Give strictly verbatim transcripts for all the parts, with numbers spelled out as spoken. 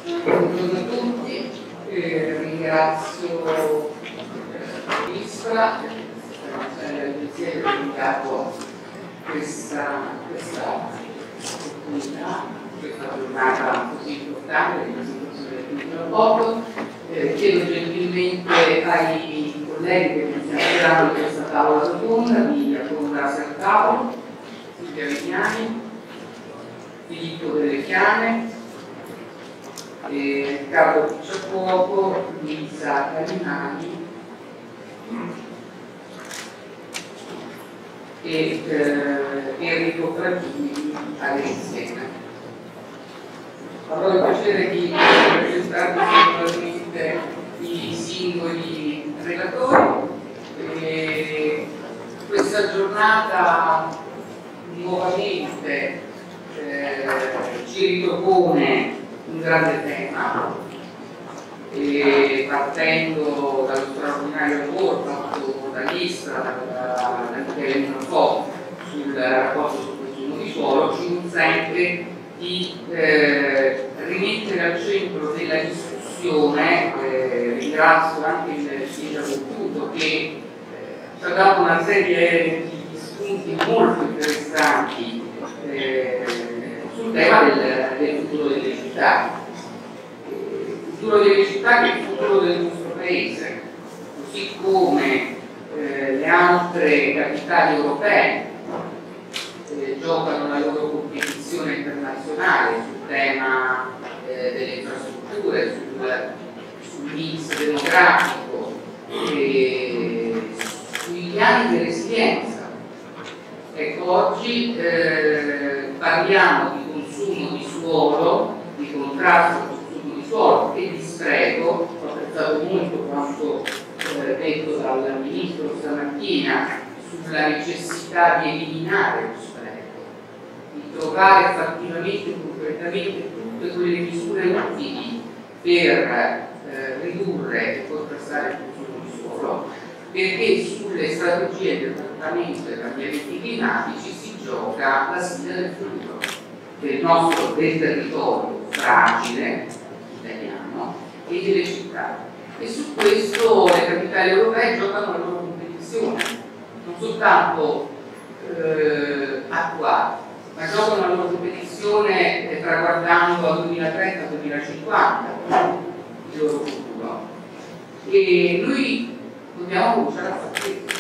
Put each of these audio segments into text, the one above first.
Buongiorno a tutti, eh, ringrazio l'ISPRA per l'agenzia che ha invitato questa, questa opportunità, questa giornata così importante di presentazione del Punto del Voto. Eh, chiedo gentilmente ai colleghi che mi stiano di questa tavola rotonda di accomodarsi al tavolo: Silvia Vignani, Filippo Delle Chiane, eh, Carlo Picciacuoco, Luisa Carinani e eh, Enrico Fragini all'insieme. Avrò il piacere di presentarvi singolarmente i singoli relatori. E questa giornata nuovamente eh, ci ripropone un grande tema, e partendo dallo straordinario lavoro fatto dall'ISPRA, da Michele Monafò sul rapporto sul consumo di suolo, ci consente di eh, rimettere al centro della discussione. Eh, ringrazio anche il sindaco Cuto che eh, ci ha dato una serie di spunti molto interessanti eh, sul tema del, del futuro delle città. Il futuro delle città che è il futuro del nostro paese, così come eh, le altre capitali europee eh, giocano la loro competizione internazionale sul tema eh, delle infrastrutture, sul, sul mix demografico, eh, sui piani di resilienza. Ecco, oggi eh, parliamo di consumo di suolo, di contrasto al consumo di suolo e di spreco. Ho apprezzato molto quanto eh, detto dal Ministro stamattina sulla necessità di eliminare lo spreco, di trovare fattivamente e concretamente tutte quelle misure utili per eh, ridurre e contrastare il consumo di suolo, perché sulle strategie del trattamento dei cambiamenti climatici si gioca la sfida del futuro del nostro del territorio fragile italiano e delle città. E su questo le capitali europee giocano la loro competizione, non soltanto eh, attuale, ma giocano la loro competizione eh, traguardando al duemilatrenta duemilacinquanta il loro futuro. E noi dobbiamo cominciare a fare questo.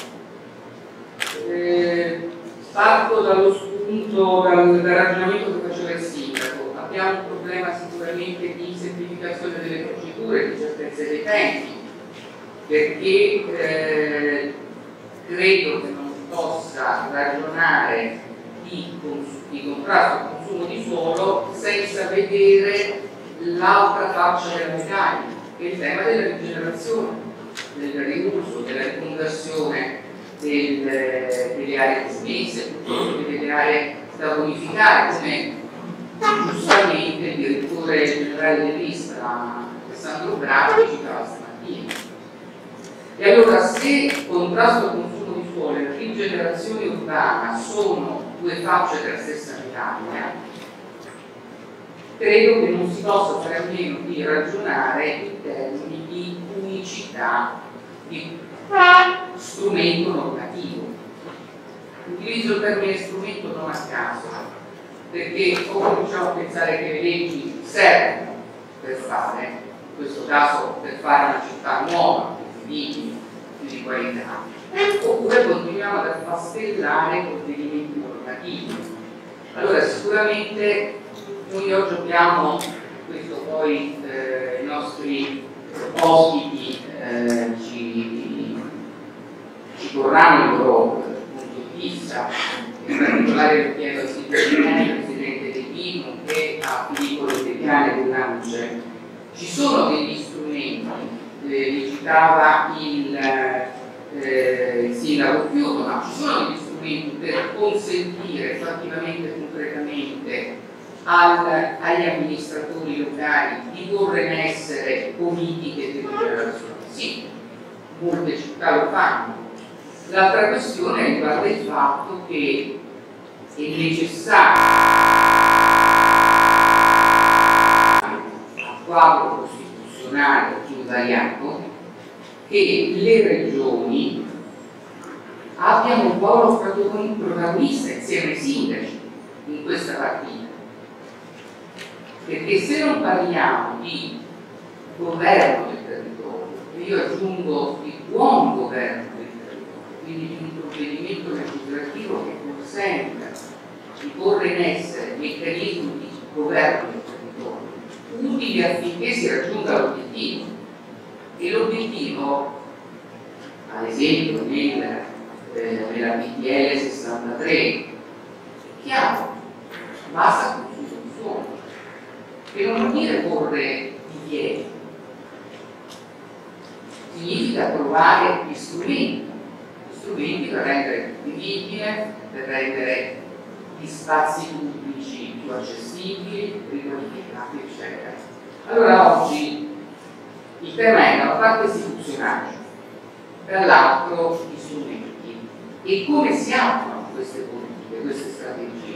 Eh, parto dallo spunto, dal, dal ragionamento che faceva il sindaco. Abbiamo un problema sicuramente di semplificazione delle procedure, di certezza dei tempi, perché eh, credo che non si possa ragionare di, di contrasto al consumo di suolo senza vedere l'altra faccia della medaglia, che è il tema della rigenerazione, del riuso, della riconversione del, delle aree dismesse, delle aree da bonificare, come giustamente il direttore generale dell'ISPRA Alessandro Bravi citava stamattina. E allora, se contrasto al consumo di suolo e rigenerazione urbana sono due facce della stessa medaglia, credo che non si possa fare a meno di ragionare in termini di unicità di strumento normativo. Utilizzo il termine strumento non a caso, perché o cominciamo a pensare che le leggi servono per fare, in questo caso per fare una città nuova, più di qualità, oppure continuiamo ad affastellare provvedimenti normativi. Allora sicuramente noi oggi abbiamo, questo poi eh, i nostri ospiti eh, ci, ci porranno il loro punto di vista, in particolare lo chiedo a Silvia Vignani, Presidente del P I M, che a Filippo Delle Chiane dell'Ance. Ci sono degli strumenti, eh, li citava il, eh, il sindaco Chiuto, ma ci sono degli strumenti per consentire fattivamente e concretamente al, agli amministratori locali di porre in essere politiche di rigenerazione. Sì, molte città lo fanno. L'altra questione riguarda il fatto che è necessario quadro costituzionale invariato che le regioni abbiano un po' lo protagonista insieme ai sindaci in questa partita, perché se non parliamo di governo del territorio, e io aggiungo di buon governo del territorio, quindi di un provvedimento legislativo che consenta di porre in essere meccanismi di governo del territorio utili affinché si raggiunga l'obiettivo, e l'obiettivo, ad esempio nel, eh, nella P T L sessantatré, è chiaro, basta Costituzione, che non vuol dire porre i piedi, significa trovare gli strumenti, gli strumenti per rendere vivibile, per rendere gli spazi pubblici più accessibili, riqualificati, eccetera. Allora oggi il tema è da una parte istituzionale, dall'altro gli strumenti e come si attuano queste politiche, queste strategie.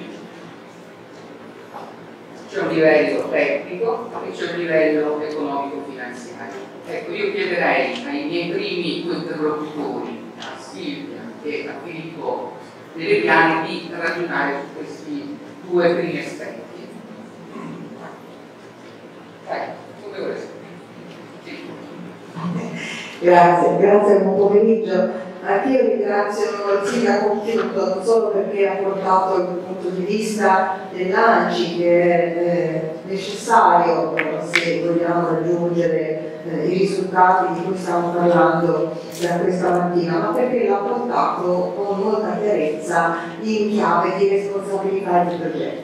C'è un livello tecnico e c'è un livello economico-finanziario. Ecco, io chiederei ai miei primi due interlocutori, a Silvia e a Filippo delle Piane, di ragionare su questi due primi aspetti. Ecco, come vorrei. Grazie, grazie, buon pomeriggio. Anch'io ringrazio il sindaco Occhiuto non solo perché ha portato il punto di vista dell'A N C I che è eh, necessario se vogliamo raggiungere eh, i risultati di cui stiamo parlando da questa mattina, ma perché l'ha portato con molta chiarezza in chiave di responsabilità di progetto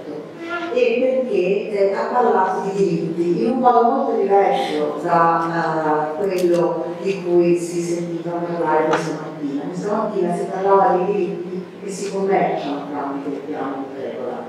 e perché eh, ha parlato di diritti in un modo molto diverso da uh, quello di cui si sentiva parlare questa mattina. Questa mattina si parlava di diritti che si commerciano tramite il piano di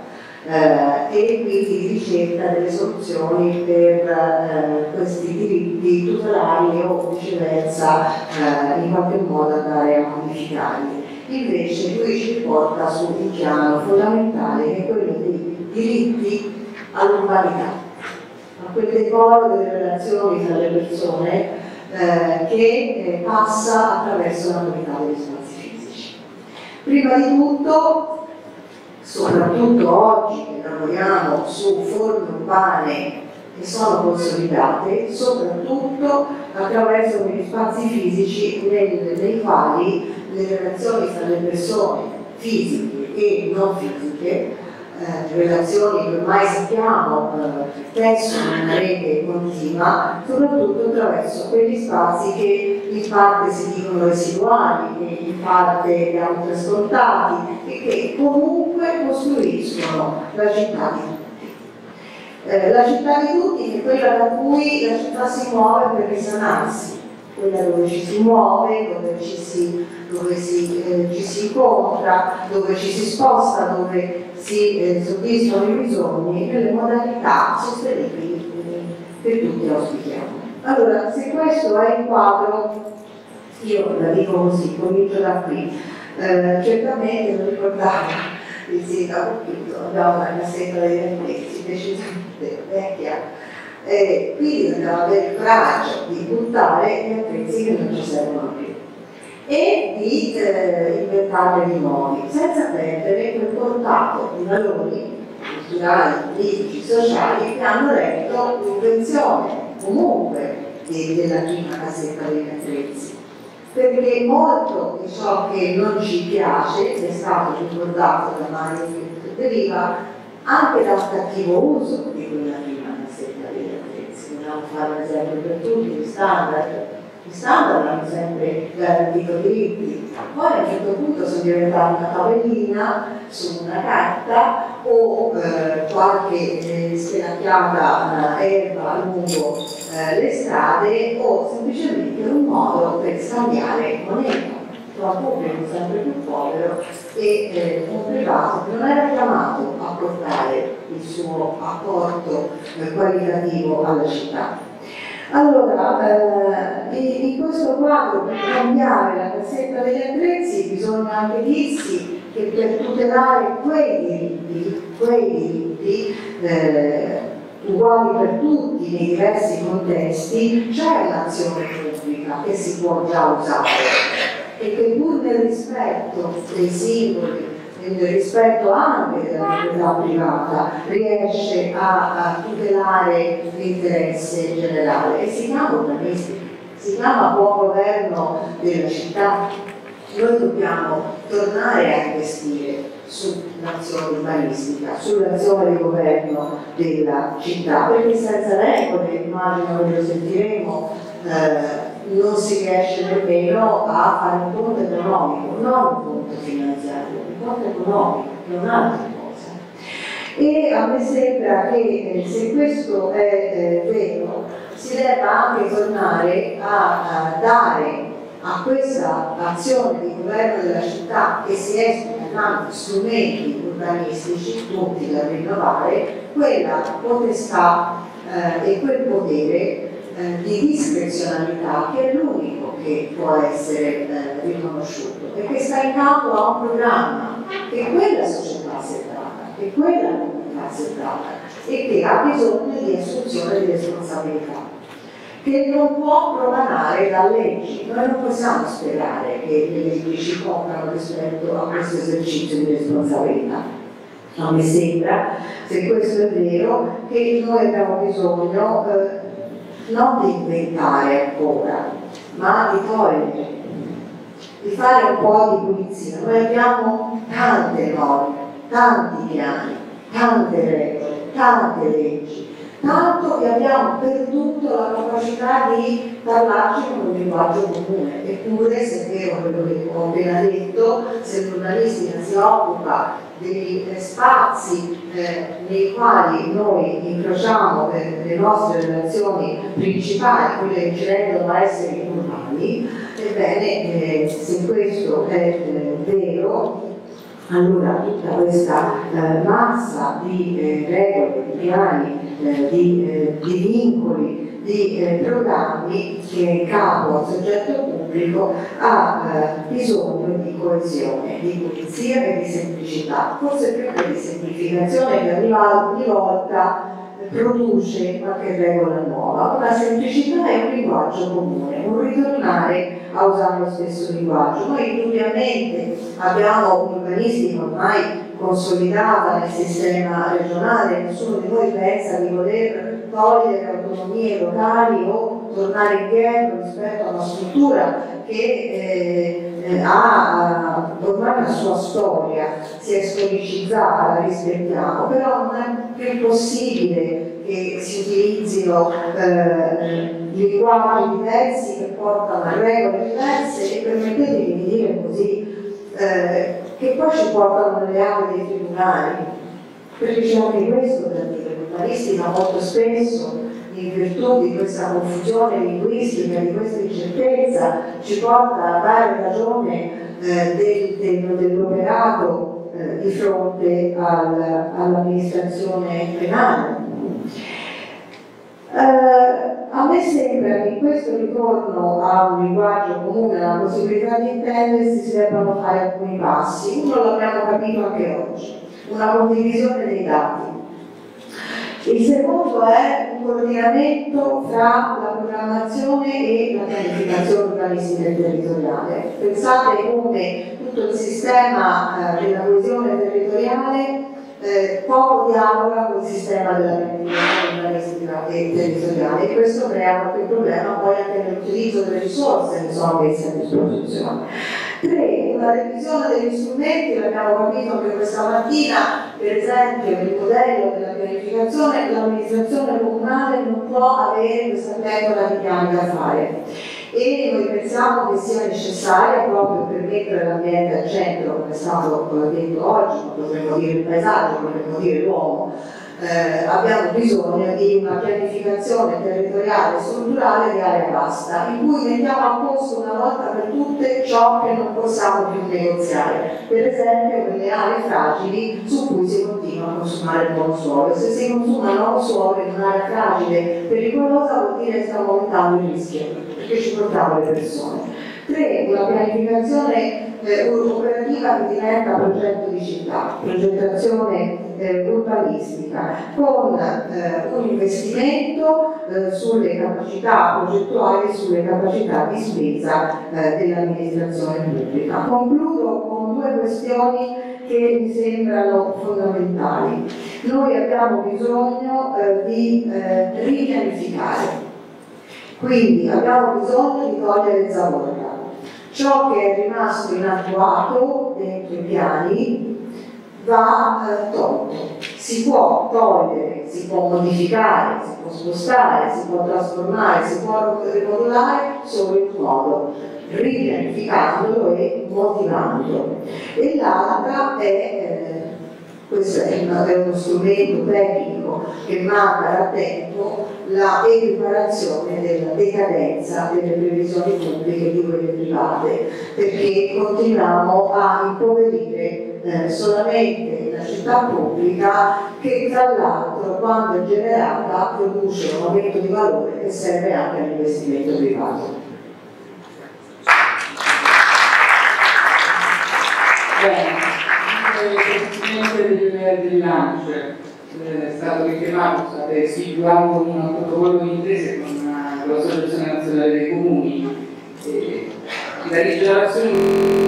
regola eh, e quindi di ricerca delle soluzioni per eh, questi diritti tutelarli o viceversa eh, in qualche modo andare a modificarli. Invece lui ci riporta su un piano fondamentale che è quello dei diritti all'umanità, a quel decoro delle relazioni tra le persone eh, che eh, passa attraverso la qualità degli spazi fisici. Prima di tutto, soprattutto oggi che lavoriamo su forme urbane che sono consolidate, soprattutto attraverso quegli spazi fisici nei, nei quali le relazioni tra le persone fisiche e non fisiche, Eh, relazioni che ormai sappiamo eh, tessono una rete continua, soprattutto attraverso quegli spazi che in parte si dicono residuali, che in parte abbiamo trascortati e che comunque costruiscono la città di tutti. Eh, la città di tutti è quella da cui la città si muove per risanarsi, quella dove ci si muove, dove ci si, dove si, eh, ci si incontra, dove ci si sposta, dove si eh, soddisfano i bisogni nelle modalità sostenibili che tutti auspichiamo. Allora, se questo è il quadro, io la dico così, comincio da qui. Eh, certamente lo ricordava il sindaco Pinto, abbiamo una cassetta dei riflessi decisamente vecchia. Eh, quindi dobbiamo avere il coraggio di buttare gli attrezzi che non ci servono più e di eh, inventarne di nuovi, senza perdere quel portato di valori culturali, politici, sociali che hanno retto l'invenzione comunque di, della prima cassetta degli attrezzi. Perché molto di ciò che non ci piace è stato ricordato da Mario che deriva anche dal cattivo uso di quella prima cassetta degli attrezzi. Vogliamo fare un esempio per tutti, gli standard. Gli standard hanno sempre garantito diritti, poi a un certo punto sono diventati una tabellina su una carta o eh, qualche eh, spelacchiata eh, erba lungo eh, le strade o semplicemente un modo per scambiare moneta tra un pubblico sempre più povero e eh, un privato che non era chiamato a portare il suo apporto eh, qualitativo alla città. Allora, eh, in questo quadro per cambiare la cassetta degli attrezzi bisogna anche dirsi che per tutelare quei diritti, quei diritti eh, uguali per tutti nei diversi contesti, c'è un'azione pubblica che si può già usare e che pur nel rispetto dei singoli, nel rispetto anche della proprietà privata, riesce a, a tutelare l'interesse generale e si chiama urbanistica, si chiama buon governo della città. Noi dobbiamo tornare a investire sull'azione urbanistica, sull'azione di governo della città, perché senza regole, immagino che lo sentiremo, eh, non si riesce nemmeno a fare un conto economico, non un conto finanziario, un conto economico, che è un'altra cosa. E a me sembra che eh, se questo è eh, vero, si debba anche tornare a, a dare a questa azione di governo della città, che si esplica in tanti strumenti urbanistici, tutti da rinnovare, quella potestà eh, e quel potere eh, di discrezionalità che è l'unico che può essere eh, riconosciuto e che sta in capo a un programma che quella società si è data, che quella comunità si è data e che ha bisogno di assunzione di responsabilità, che non può promanare da leggi. Noi non possiamo sperare che le leggi ci comprano rispetto a questo esercizio di responsabilità. A me sembra, se questo è vero, che noi abbiamo bisogno eh, non di inventare ancora, ma di togliere, di fare un po' di pulizia. Noi abbiamo tante norme, tanti piani, tante regole, tante leggi, tanto che abbiamo perduto la capacità di parlarci con un linguaggio comune. Eppure, se è vero quello che ho appena detto, se l'urbanistica si occupa degli spazi eh, nei quali noi incrociamo eh, le nostre relazioni principali, quelle che ci rendono esseri urbani, ebbene, eh, se questo è eh, vero, allora tutta questa eh, massa di eh, regole, di piani, eh, di, eh, di vincoli, di eh, programmi che è in capo al soggetto pubblico ha eh, bisogno di coesione, di pulizia e di semplicità, forse più che di semplificazione che ogni, ogni volta produce qualche regola nuova, una semplicità e un linguaggio comune, un ritornare a usare lo stesso linguaggio. Noi indubbiamente abbiamo un'urbanistica ormai consolidata nel sistema regionale, nessuno di noi pensa di voler togliere autonomie locali o tornare indietro rispetto a una struttura che eh, eh, ha ormai una sua storia, si è storicizzata, la rispettiamo, però non è più possibile che si utilizzino eh, linguaggi diversi che portano a regole diverse e permettetemi di dire così, eh, che poi ci portano nelle aule dei tribunali, perché c'è anche questo da dire. L'urbanistica molto spesso, in virtù di questa confusione linguistica, di questa incertezza, ci porta a dare ragione eh, del, del, dell'operato eh, di fronte al, all'amministrazione penale. Eh, a me sembra che in questo ritorno a un linguaggio comune, alla possibilità di intendersi, si debbano fare alcuni passi. Uno l'abbiamo capito anche oggi, una condivisione dei dati. Il secondo è un coordinamento fra la programmazione e la pianificazione urbanistica e territoriale. Pensate come tutto il sistema eh, della coesione territoriale eh, poco dialoga con il sistema della pianificazione urbanistica e territoriale, e questo crea qualche problema poi anche nell'utilizzo delle risorse che sono messe a disposizione. Tre, una revisione degli strumenti, l'abbiamo capito anche questa mattina, per esempio il modello della pianificazione, l'amministrazione comunale non può avere questa pentola di piani da fare e noi pensiamo che sia necessaria proprio per mettere l'ambiente al centro, come è stato detto oggi, ma potremmo dire il paesaggio, potremmo dire l'uomo. Eh, abbiamo bisogno di una pianificazione territoriale e strutturale di area vasta, in cui mettiamo a posto una volta per tutte ciò che non possiamo più negoziare, per esempio quelle aree fragili su cui si continua a consumare il buon suolo. Se si consuma il nuovo suolo in un'area fragile e pericolosa vuol dire che stiamo aumentando il rischio, perché ci portiamo le persone. Tre, una pianificazione eh, operativa che diventa progetto di città, progettazione eh, urbanistica, con eh, un investimento eh, sulle capacità progettuali e sulle capacità di spesa eh, dell'amministrazione pubblica. Concludo con due questioni che mi sembrano fondamentali. Noi abbiamo bisogno eh, di eh, ripianificare, quindi abbiamo bisogno di togliere zavorra. Ciò che è rimasto inattuato dentro i piani va eh, tolto. Si può togliere, si può modificare, si può spostare, si può trasformare, si può rimodulare solo in un modo, ripianificandolo e motivandolo. E l'altra è, eh, questo è, una, è uno strumento tecnico che manca da tempo, la equiparazione della decadenza delle previsioni pubbliche di quelle private, perché continuiamo a impoverire eh, solamente la città pubblica, che tra l'altro quando è generata produce un aumento di valore che serve anche all'investimento privato. Bene, il Presidente dell'ANCE è stato richiamato, state stipulando un protocollo di intesa con l'Associazione Nazionale dei Comuni. E la rigenerazione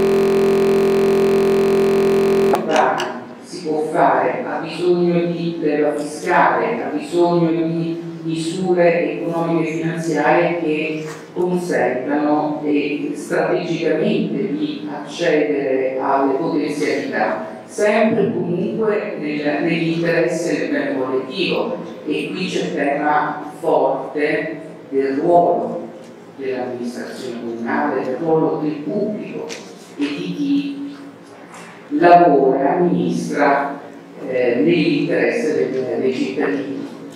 si può fare, ha bisogno di leva fiscale, ha bisogno di misure economiche e finanziarie che consentano e strategicamente di accedere alle potenzialità, sempre e comunque nel, nell'interesse del bene collettivo. E qui c'è il tema forte del ruolo dell'amministrazione comunale, del ruolo del pubblico e di chi lavora e amministra eh, nell'interesse dei, dei cittadini.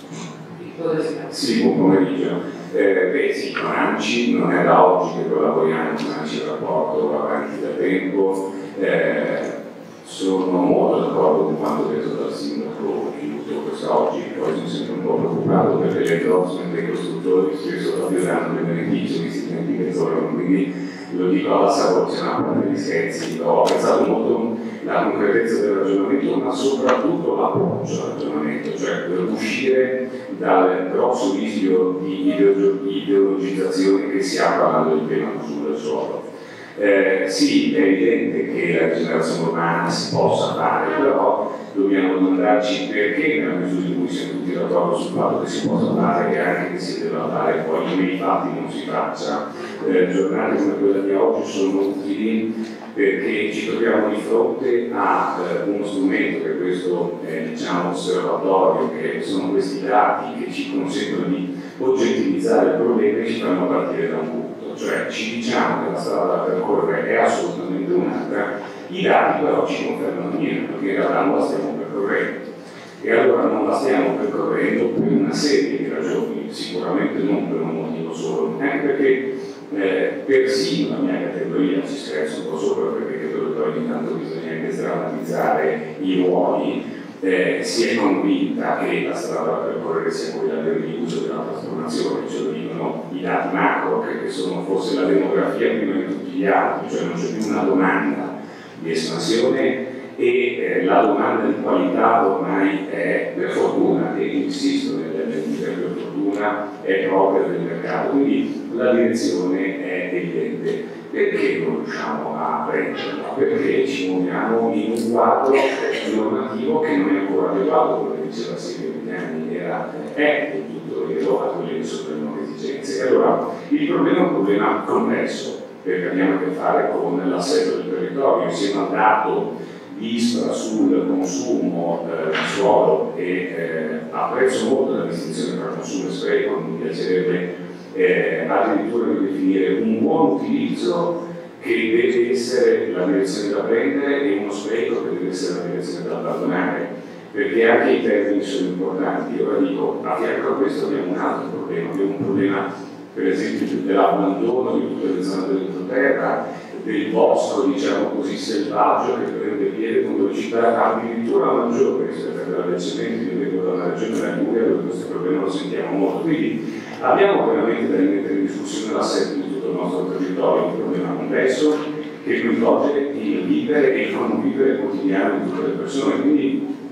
Sì, buon pomeriggio. Eh, beh sì, con ANCI non è da oggi che collaboriamo con ANCI, il rapporto va avanti da tempo. Eh, sono molto d'accordo con quanto detto dal sindaco Chiuto quest'oggi, poi sono sempre un po' preoccupato perché le endorsement dei costruttori spesso proprio danno dei benefici che si dimentichino, quindi lo dico alla Savorcia, a parte gli scherzi. Ho apprezzato molto la concretezza del ragionamento, ma soprattutto l'approccio al ragionamento, cioè per uscire dal grosso rischio di ideologizzazione che si ha parlando del pieno consumo del suolo. Eh, sì, è evidente che la rigenerazione urbana si possa fare, però dobbiamo domandarci perché nella misura in cui siamo tutti d'accordo sul fatto che si possa fare e anche che si debba fare, poi nei fatti non si faccia. Eh, giornate come quella di oggi sono utili perché ci troviamo di fronte a eh, uno strumento che è questo eh, diciamo, osservatorio, che sono questi dati che ci consentono di oggettivizzare il problema e ci fanno partire da un punto, cioè ci diciamo che la strada da percorrere è assolutamente un'altra, i dati però ci confermano niente, perché in realtà non la stiamo percorrendo. E allora non la stiamo percorrendo per una serie di ragioni, sicuramente non per un motivo solo, anche perché Eh, persino la mia categoria, ci scherzo un po' sopra perché credo che ogni tanto bisogna anche strammatizzare i ruoli, eh, si è convinta che la strada da percorrere sia quella del riuso della trasformazione, ce lo dicono i dati macro, che sono forse la demografia prima di tutti gli altri, cioè non c'è più una domanda di espansione e eh, la domanda di qualità ormai è, per fortuna, e insisto nel dire per fortuna, è propria del mercato, quindi la direzione è evidente. Perché non riusciamo a prenderla? Perché ci muoviamo in un quadro normativo che non è ancora adeguato, come diceva Silvio Vignani, era, è del tutto vero a quelle che sono le nuove esigenze. E allora il problema è un problema complesso, perché abbiamo a che fare con l'assetto del territorio, insieme al dato di ISPRA sul consumo eh, di suolo e eh, apprezzo molto la distinzione tra consumo e spreco, mi piacerebbe eh, addirittura definire un buon utilizzo che deve essere la direzione da prendere e uno spreco che deve essere la direzione da abbandonare, perché anche i termini sono importanti. Ora dico, a fianco a questo abbiamo un altro problema, abbiamo un problema per esempio dell'abbandono di tutte le zone dell'entroterra, del bosco, diciamo così, selvaggio che prende piede con velocità addirittura maggiore rispetto a quella del cemento. Io vengo da una regione della Liguria dove questo problema lo sentiamo molto, quindi abbiamo veramente da rimettere in discussione l'assetto di tutto il nostro territorio, un problema complesso che coinvolge il vivere e il non vivere quotidiano di tutte le persone, quindi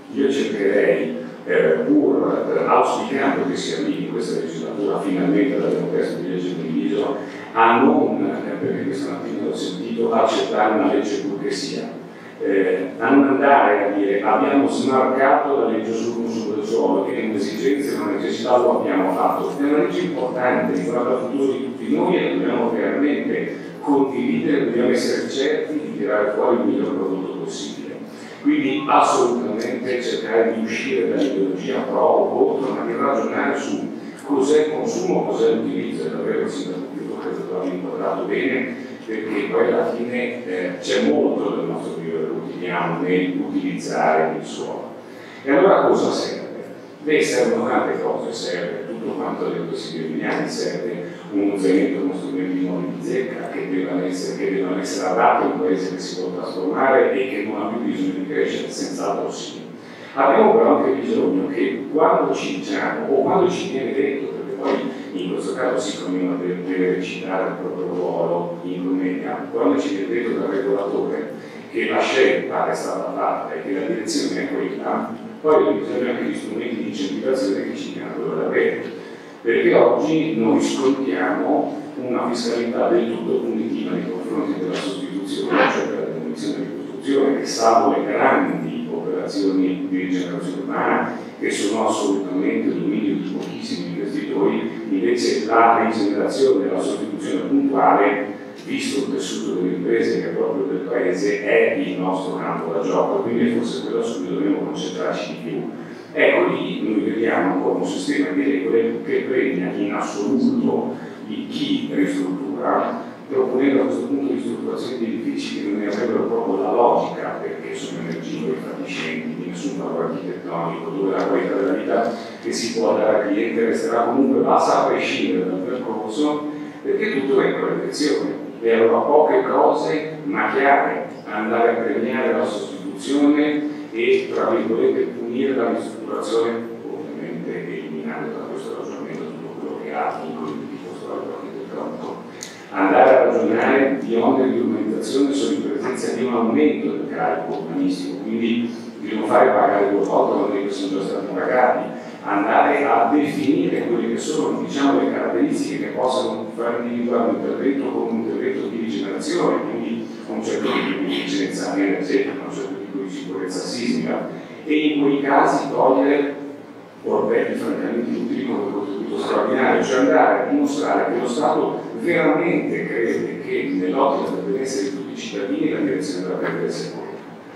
Io cercherei, eh, pur eh, auspicando che si arrivi in questa legislatura finalmente all'abbiamo testo di legge condiviso, a non, eh, perché questa mattina l'ho sentito, accettare una legge pur che sia. Eh, a non andare a dire abbiamo smarcato la legge sul consumo del suolo, che è un'esigenza e una necessità, lo abbiamo fatto. È una legge importante, riguarda il futuro di tutti noi e dobbiamo veramente condividere, dobbiamo essere certi di tirare fuori il miglior prodotto possibile. Quindi assolutamente cercare di uscire dall'ideologia pro o contro, ma di ragionare su cos'è il consumo, cos'è l'utilizzo, e davvero il sindaco Pietro credo che l'abbia inquadrato bene, perché poi alla fine eh, c'è molto del nostro vivere quotidiano nell'utilizzare il suolo. E allora cosa serve? Beh, servono tante cose, serve tutto quanto ha detto Silvio Vignani, serve un zainetto con strumenti nuovi di zecca che devono essere, che devono essere adatti a un paese che si può trasformare e che non ha più bisogno di crescere, senz'altro sì. Abbiamo però anche bisogno che quando ci diciamo o quando ci viene detto, perché poi in questo caso si continua a deve recitare il proprio ruolo in commedia, quando ci viene detto dal regolatore che la scelta è stata fatta e che la direzione è quella, poi bisogna anche gli strumenti di incentivazione che ci diano quello da bene. Perché oggi noi scontiamo una fiscalità del tutto punitiva nei confronti della sostituzione, cioè della demolizione e ricostruzione, che salvo le grandi operazioni di rigenerazione urbana, che sono assolutamente dominio di pochissimi investitori, invece la rigenerazione e la sostituzione puntuale, visto il tessuto delle imprese che è proprio del paese, è il nostro campo da gioco, quindi forse quello su cui dobbiamo concentrarci di più. Ecco, lì noi vediamo ancora un sistema di regole che premia in assoluto di chi ristruttura, proponendo a questo punto ristrutturazioni di edifici che non ne avrebbero proprio la logica, perché sono energivori, fatiscenti, di nessun valore architettonico, dove la qualità della vita che si può dare al cliente resterà comunque bassa a prescindere dal percorso, perché tutto è in quella direzione. E allora poche cose, ma chiare, andare a premiare la sostituzione e, tra virgolette, punire la ristrutturazione, ovviamente eliminando da questo ragionamento tutto quello che ha vincoli di tipo storico architettonico. Andare a ragionare di oneri di urbanizzazione sulla presenza di un aumento del carico urbanistico, quindi di non fare pagare due volte oneri che sono già stati pagati, andare a definire quelle che sono, diciamo, le caratteristiche che possano far individuare un intervento come un intervento di rigenerazione, quindi un certo tipo di efficienza energetica, un certo tipo di sicurezza sismica, e in quei casi togliere orpelli francamente utili come contributo straordinario, cioè andare a dimostrare che lo Stato veramente crede che nell'ottica del benessere di tutti i cittadini la direzione della prendere sia quella.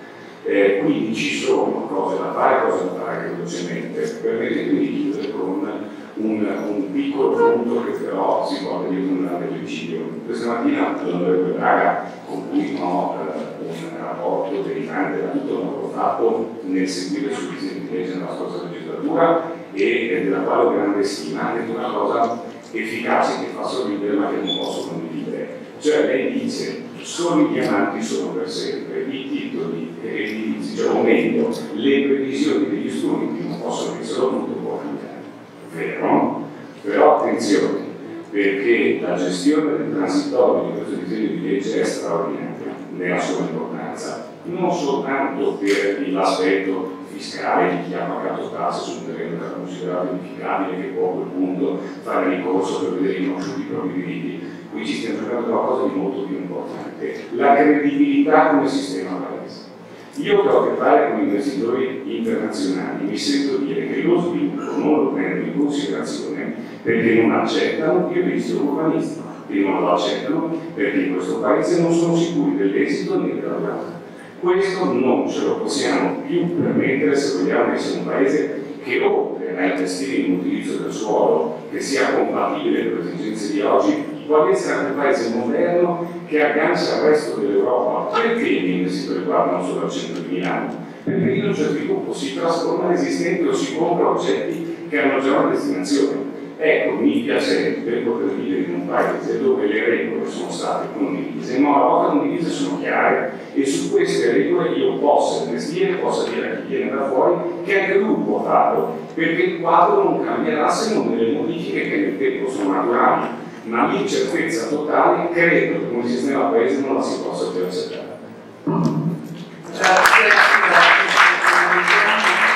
Eh, quindi ci sono cose da fare, cose da fare velocemente. Permettetemi di chiudere con un, un piccolo punto che però si porta dietro un grande principio. Questa mattina l'onorevole Braga, con cui ho eh, un rapporto derivante da tutto il lavoro fatto nel seguire sul disegno di legge nella scorsa legislatura e della quale ho grande stima, ha detto una cosa efficace che fa sorridere ma che non posso condividere. Cioè lei dice solo i diamanti sono per sempre, i titoli edilizi, cioè, o meglio, le previsioni degli strumenti non possono essere tutto può cambiare. Vero? Però attenzione, perché la gestione del transitorio di questo disegno di legge è straordinaria nella sua importanza, non soltanto per l'aspetto fiscale di chi ha pagato tasse su un terreno che era considerato edificabile, che può a quel punto fare ricorso per vedere riconosciuti i propri diritti. Qui ci stiamo giocando qualcosa di molto più importante, la credibilità come sistema paese. Io che ho a che fare con investitori internazionali mi sento dire che lo sviluppo non lo prendono in considerazione perché non accettano il rischio urbanistico e non lo accettano perché in questo paese non sono sicuri dell'esito né della durata. Questo non ce lo possiamo più permettere se vogliamo essere un paese che oltre a investire in un utilizzo del suolo che sia compatibile con le esigenze di oggi, vuole essere anche un paese moderno che aggancia il resto dell'Europa. Perché gli investitori guardano solo al centro di Milano? Perché lì non c'è sviluppo, si trasforma l'esistente o si compra oggetti che hanno già una destinazione. Ecco, mi piacerebbe poter vivere in un paese dove le regole sono state condivise, ma una volta condivise sono chiare e su queste regole io posso investire, posso dire a chi viene da fuori che anche lui può farlo, perché il quadro non cambierà se non delle modifiche che nel tempo sono naturali, ma l'incertezza totale credo che come sistema paese non la si possa più accettare. Grazie.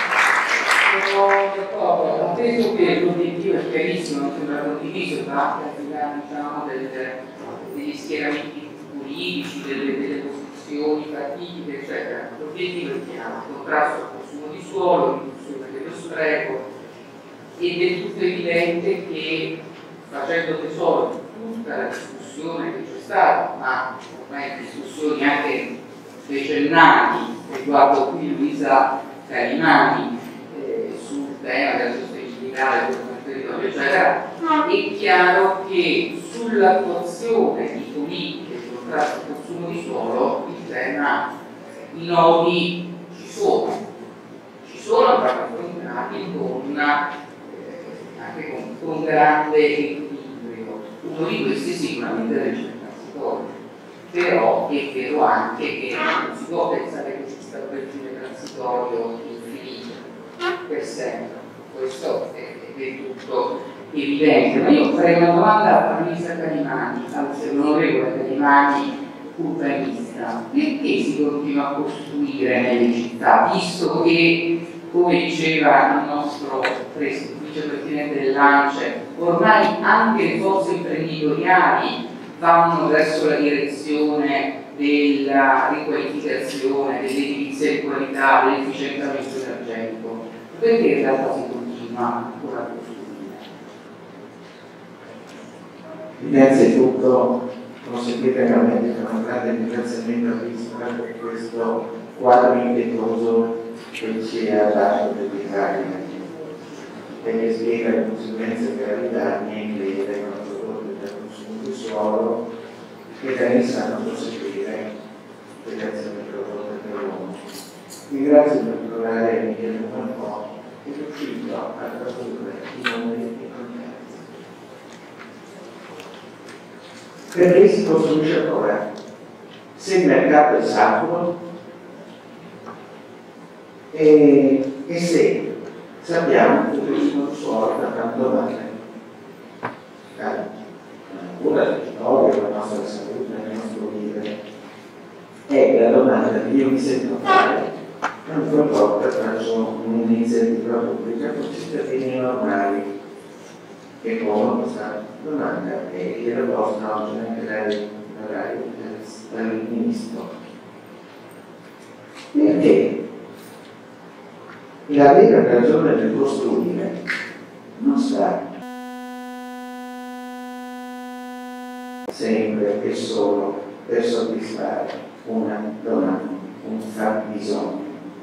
preso che l'obiettivo è chiarissimo, non sembra condiviso da anche diciamo, del, degli schieramenti politici, delle, delle posizioni partitiche, eccetera. L'obiettivo è chiaro, il contrasto al consumo di suolo, riduzione dello spreco, ed è tutto evidente che facendo tesoro di tutta la discussione che c'è stata, ma ormai discussioni anche decennali riguardo qui Luisa Calimani eh, sul tema della sostenibilità del territorio, eccetera, è chiaro che sull'attuazione di politiche di contrasto al consumo di suolo il tema, i nodi ci sono, ci sono, vanno affrontati con, eh, anche con, con grande equilibrio. Uno di questi sicuramente è il regime transitorio, però è vero anche che non si può pensare che esista un regime transitorio infinito per sempre, questo è, è del tutto evidente. Ma io farei una domanda a Luisa Calimani, all'onorevole Calimani, urbanista: perché si continua a costruire nelle città, visto che, come diceva il nostro vicepresidente dell'Ance, ormai anche le forze imprenditoriali vanno verso la direzione della riqualificazione, dell'edilizia di qualità, dell'efficientamento energetico? Perché in realtà si continua ancora a costruire? Innanzitutto consentite veramente un grande ringraziamento a Luisa per questo quadro impetuoso che ci ha dato dell'Italia e che spiega le conseguenze gravi danni che vengono prodotte dal consumo di suolo che da lì sanno proseguire le azioni prodotte dall'uomo. Ringrazio in particolare Michele Monfort che è riuscito a tradurre i numeri e contenuti. Perché si costruisce ancora? Se il mercato è sacro e, e se sappiamo che il turismo suolo da tanto male la cura del territorio, la nostra salute, il nostro vivere, è la domanda che io mi sento fare non porta attraverso un'iniziativa pubblica con cittadini normali che pongono questa domanda e gliela posta oggi anche lei, magari dal ministro. Perché la vera ragione del costruire non sta sempre e solo per soddisfare una domanda, un fabbisogno,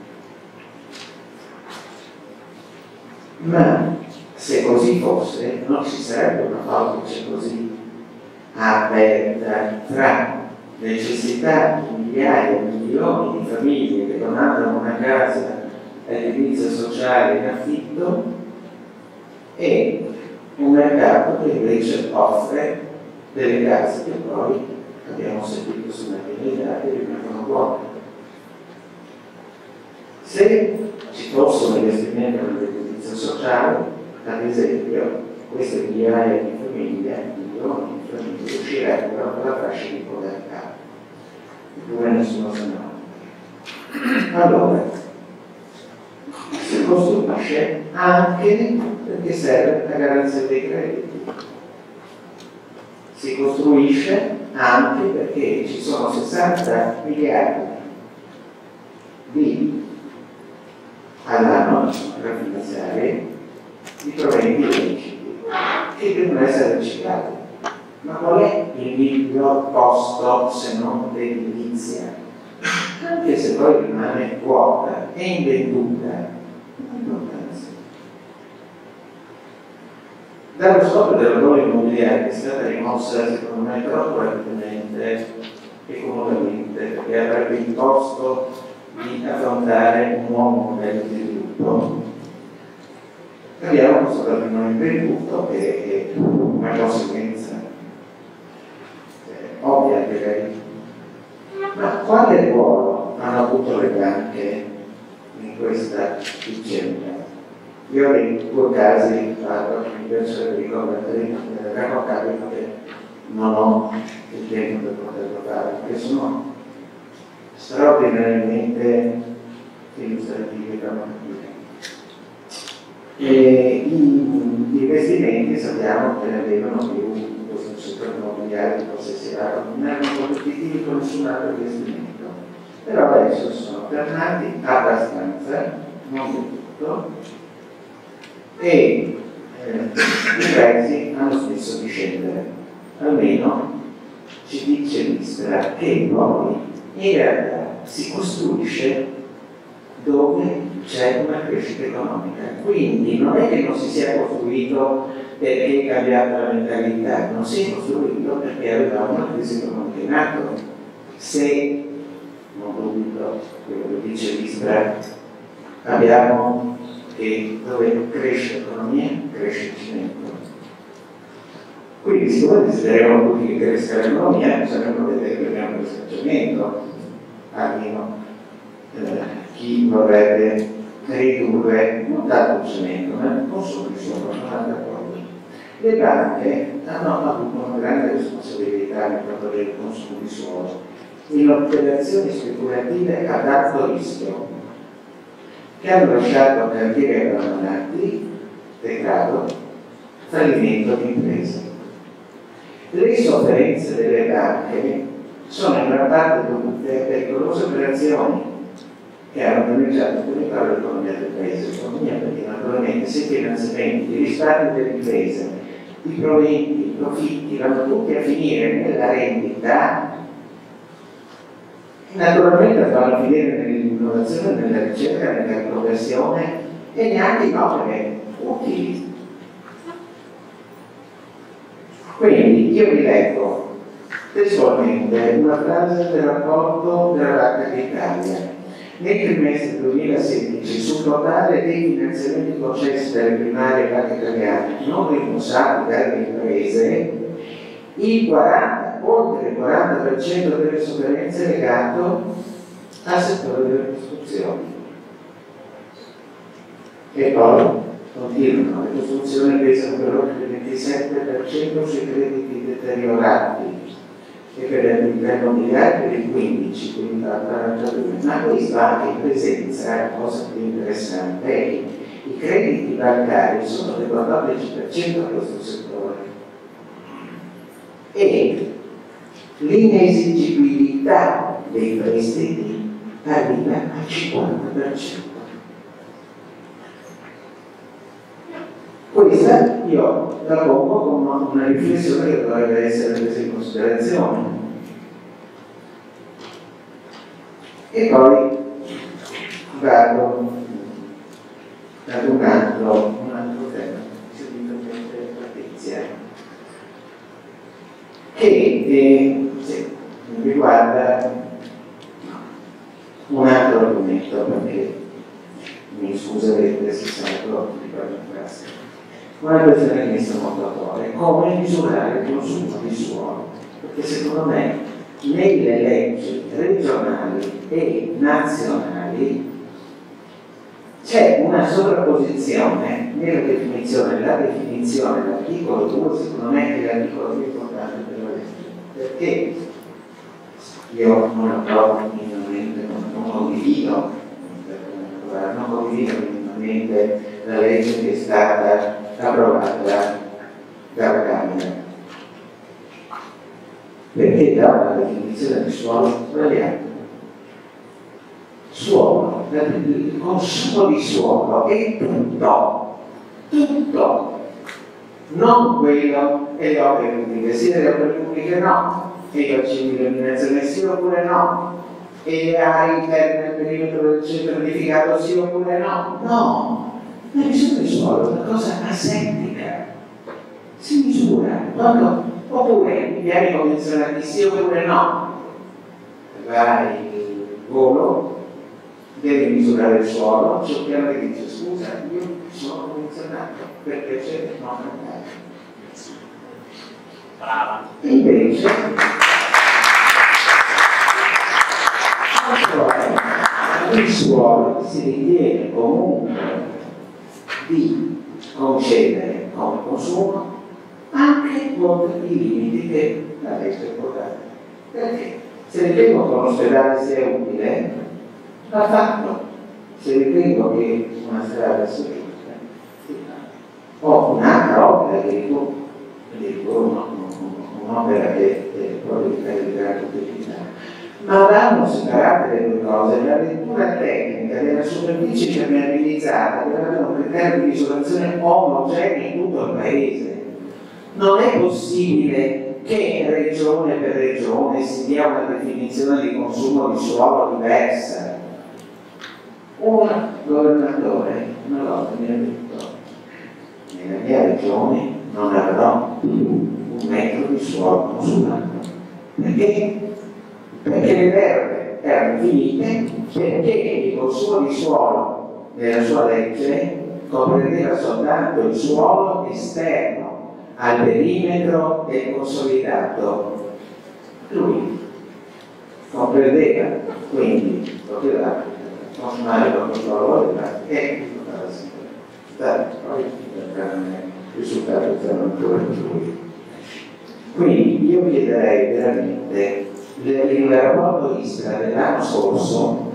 ma se così fosse non ci sarebbe una forbice così aperta tra necessità di migliaia di milioni di famiglie che non hanno una casa all'edilizia sociale in affitto e un mercato che invece offre delle case che poi abbiamo sentito sulla realtà che rimangono vuote. Se ci fosse un investimento nell'edilizia sociale, ad esempio, queste migliaia di famiglie, milioni di famiglie, uscirebbero dalla fascia di povertà, eppure nessuno se ne va. Allora, si costruisce anche perché serve la garanzia dei crediti. Si costruisce anche perché ci sono sessanta miliardi di all'anno finanziari di proventi illeciti che devono essere riciclati. Ma qual è il miglior posto se non l'edilizia? Anche se poi rimane vuota e invenduta, l'importanza. Dallo scopo del lavoro immobiliare è stata rimossa, secondo me, troppo rapidamente e comodamente, perché avrebbe imposto di affrontare un nuovo modello di sviluppo. Abbiamo questo patrimonio invenduto che è una conseguenza eh, ovvia, direi. Ma quale ruolo hanno avuto le banche in questa vicenda? Io ho in due casi, mi piace raccontarvi perché non ho il tempo per poterlo fare, perché sono straordinariamente illustrativi per non capire. E gli investimenti sappiamo che avevano più questo settore immobiliare di possessionale, non erano competitivi con nessun altro investimento. Però adesso sono tornati abbastanza, non del tutto, e eh, i prezzi hanno smesso di scendere. Almeno ci dice l'Istra che poi in realtà si costruisce dove c'è una crescita economica. Quindi non è che non si sia costruito perché è cambiata la mentalità, non si è costruito perché avevamo una crisi economica in atto. Se, non dubito, quello che dice l'Istra, abbiamo che dove cresce l'economia, cresce il cemento. Quindi siccome desideriamo tutti che cresca l'economia, bisogna vedere che abbiamo questo cemento, almeno eh, chi vorrebbe ridurre non tanto il cemento, ma il consumo di suolo, non altra cosa. Le banche hanno avuto una grande responsabilità nel favorire il consumo di suolo in operazioni speculative ad alto rischio, che hanno lasciato cantieri abbandonati, degrado, fallimento di imprese. Le sofferenze delle banche sono in gran parte dovute a pericolose operazioni che hanno danneggiato il territorio e l'economia del paese. L'economia perché naturalmente se i finanziamenti, i risparmi delle imprese, i proventi, i profitti vanno tutti a finire nella rendita, naturalmente vanno a finire nell'innovazione, nella ricerca, nella conversione e neanche in opere utili. Quindi io vi leggo testualmente una frase del rapporto della Banca d'Italia. Nel trimestre duemilasedici, sul totale dei finanziamenti concessi dalle primarie banche italiane non rimborsati dalle imprese, il quaranta, oltre il quaranta per cento delle sofferenze è legato al settore delle costruzioni. E poi continuano, le costruzioni pesano per oltre il ventisette per cento sui crediti deteriorati e per il livello immobiliare per il quindici, quindi dal quarantadue. Ma questo anche in presenza, la cosa più interessante, è che i crediti bancari sono del quattordici per cento a questo settore e l'inesigibilità dei prestiti arriva al cinquanta per cento. Questa io la pongo come una riflessione che dovrebbe essere presa in considerazione. E poi vado ad un altro, un altro tema, semplicemente Patrizia, che eh, sì, riguarda un altro argomento, perché mi scuserete se sarò di quella frase. Una questione che mi sta molto a cuore: come misurare il consumo di suolo, perché secondo me nelle leggi regionali e nazionali c'è una sovrapposizione nella definizione. La definizione, l'articolo due, secondo me è l'articolo più importante della legge, perché io non lo trovo minimamente, non condivido, non condivido minimamente la legge che è stata approvata dalla Camera, perché dà una definizione di suolo sbagliata. Suolo, il consumo di suolo è tutto, tutto, non quello e le opere pubbliche, sia le opere pubbliche no, e i bacini di illuminazione sì oppure no, e le aree interne al perimetro del centro edificato sì oppure no, no. La misura di suolo è una cosa asettica, si misura, quando, oppure i piani convenzionati sì oppure no. Vai in volo, devi misurare il suolo, c'è un piano che dice scusa, io sono convenzionato, per piacere non andare. Brava. Invece, il suolo si ritiene comunque di concedere come consumo anche con i limiti che la legge può dare. Perché se ritengo che un ospedale sia utile, va fatto. Se ritengo che una strada sia giusta, o un'altra opera che tu, un'opera che è proprio di grande utilità, ma vanno separate le due cose. La lettura tecnica della superficie permeabilizzata deve avere un criterio di misurazione omogeneo in tutto il paese. Non è possibile che regione per regione si dia una definizione di consumo di suolo diversa. Un governatore una volta mi ha detto: nella mia regione non avrò più un metro di suolo consumato. Perché? Perché le terre erano finite, perché il consumo di suolo nella sua legge comprendeva soltanto il suolo esterno al perimetro del consolidato. Lui comprendeva, quindi poteva consumare il suolo e poi il risultato era ancora lui. Quindi io chiederei veramente il rapporto ISPRA dell'anno scorso,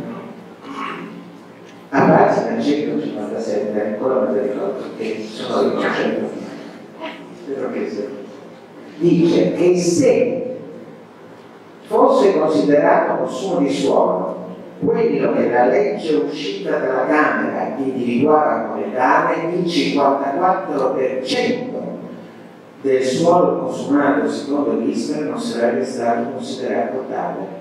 a pagina centocinquantasette, ancora non mi ricordo che sono i concetti, spero che sia, dice che se fosse considerato consumo di suolo quello che la legge uscita dalla Camera individuava come tale, il cinquantaquattro per cento del suolo consumato secondo l'ISPRA non sarebbe stato considerato tale.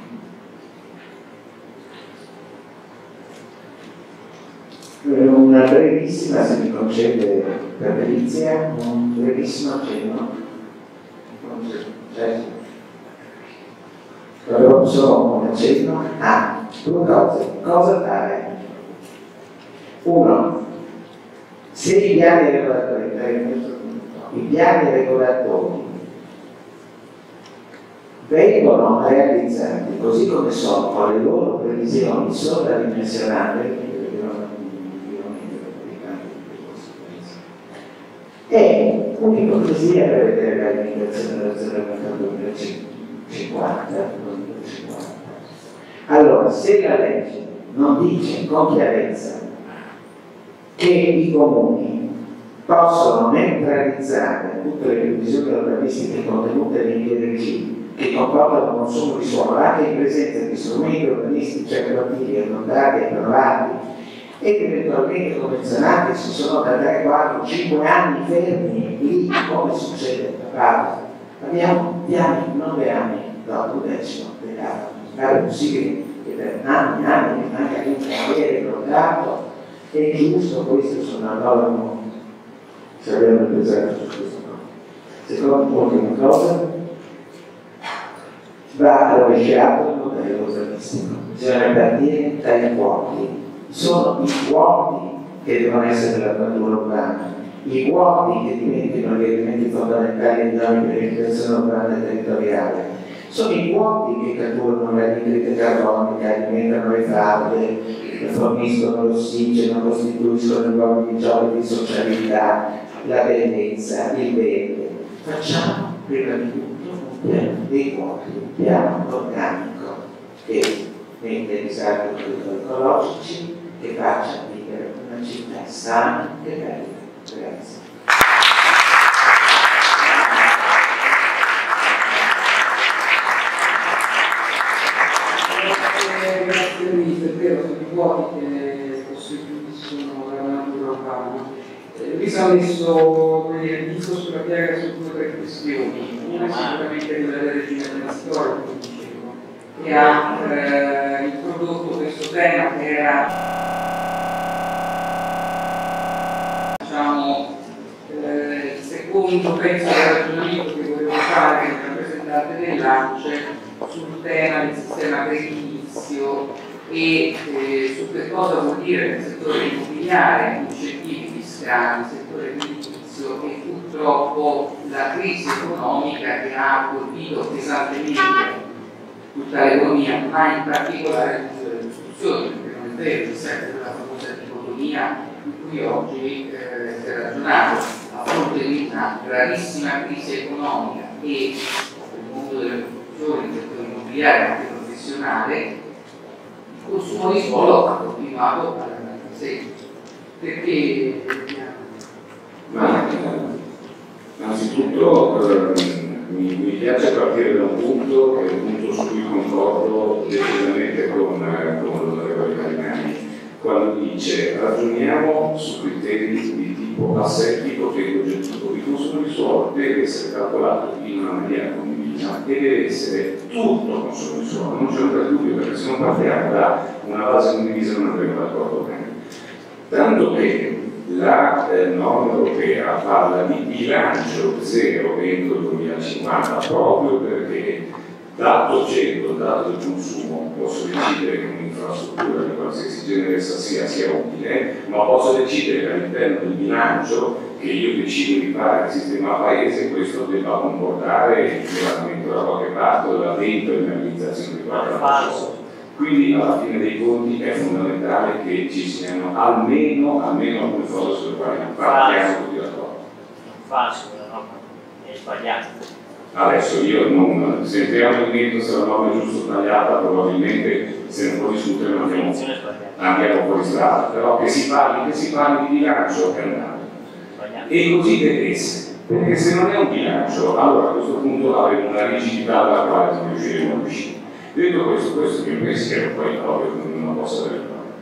Una brevissima, se mi concede per delizia, un brevissimo accenno. Cioè, avevo solo un accenno. Ah, due cose. Cosa fare? Uno, se i piani regolatori i piani regolatori vengono realizzati così come sono, con le loro previsioni sovradimensionate, è un'ipocrisia prevedere la limitazione della zero duemilacinquanta. Allora, se la legge non dice con chiarezza che i comuni possono neutralizzare tutte le previsioni urbanistiche contenute nei P R G che comportano il consumo di suolo anche in presenza di strumenti urbanistici attuativi adottati e approvati ed eventualmente convenzionati, si sono da tre, quattro, cinque anni fermi lì, come succede a Padova. Abbiamo piani nove anni dopo il decimo decadato. È possibile che per anni e anni anche a avere bloccato, è giusto, questo sono analogo se abbiamo pensato su questo. Seconda ultima cosa, va rovesciato il modello urbanistico. Bisogna partire dai vuoti. Sono i vuoti che devono essere nella natura urbana, i vuoti che diventano gli elementi fondamentali di ogni pianificazione urbana e territoriale. Sono i vuoti che catturano l'anidride carbonica, alimentano le falde, forniscono l'ossigeno, costituiscono i luoghi di gioco di socialità, la bellezza, il verde. Facciamo prima di tutto un piano dei vuoti, un piano organico che mette in risalto i fattori ecologici, che faccia vivere una città sana e bella. Grazie. Grazie Luisa, è vero, sono i vuoti che costituiscono la natura urbana. Luisa ha messo il dito sulla piaga su due o tre questioni. Una è sicuramente quella del regime transitorio, come dicevo, che ha eh, introdotto questo tema che era, diciamo, eh, il secondo pezzo del ragionamento che volevo fare come rappresentante dell'ANCE sul tema del sistema creditizio e eh, su che cosa vuol dire nel settore immobiliare, incentivi fiscali, nel settore creditizio e purtroppo la crisi economica che ha colpito pesantemente tutta l'economia, ma in particolare tutte le istituzioni, perché non è vero, serve quella famosa dicotomia in cui oggi eh, si è ragionato a fronte di una gravissima crisi economica e nel mondo delle costruzioni, nel settore immobiliare anche professionale, il consumo di suolo ha continuato a seguito. Perché Ma innanzitutto eh, mi, mi piace partire da un punto che è un punto su cui concordo decisamente con, eh, con l'onorevole Marinani, quando dice ragioniamo su criteri di tipo assettico e oggettivo. Il consumo di suolo deve essere calcolato in una maniera condivisa e deve essere tutto consumo di suolo, non c'è un dubbio, perché se non partiamo da una base condivisa non andremo d'accordo bene. Tanto che la eh, norma europea parla di bilancio zero entro il duemilacinquanta proprio perché dato cento, dato il consumo, posso decidere che un'infrastruttura di qualsiasi genere essa sia sia utile, ma posso decidere che all'interno del bilancio che io decido di fare il sistema paese questo debba comportare il miglioramento da qualche parte o l'avvento e l'realizzazione di qualche cosa. Quindi alla fine dei conti è fondamentale che ci siano almeno, almeno alcune cose sulle quali partiamo tutti d'accordo. Falso, la norma è sbagliata. Adesso io non, se entriamo in merito se la norma è giusta o sbagliata, probabilmente se ne può discutere non andiamo, andiamo fuori strada, però che si parli, che si parli di bilancio è andato. E così deve essere, perché se non è un bilancio, allora a questo punto avremo una rigidità dalla quale non riusciremo a uscire. Detto questo, questo è il mio pensiero, poi ovvio che non posso avere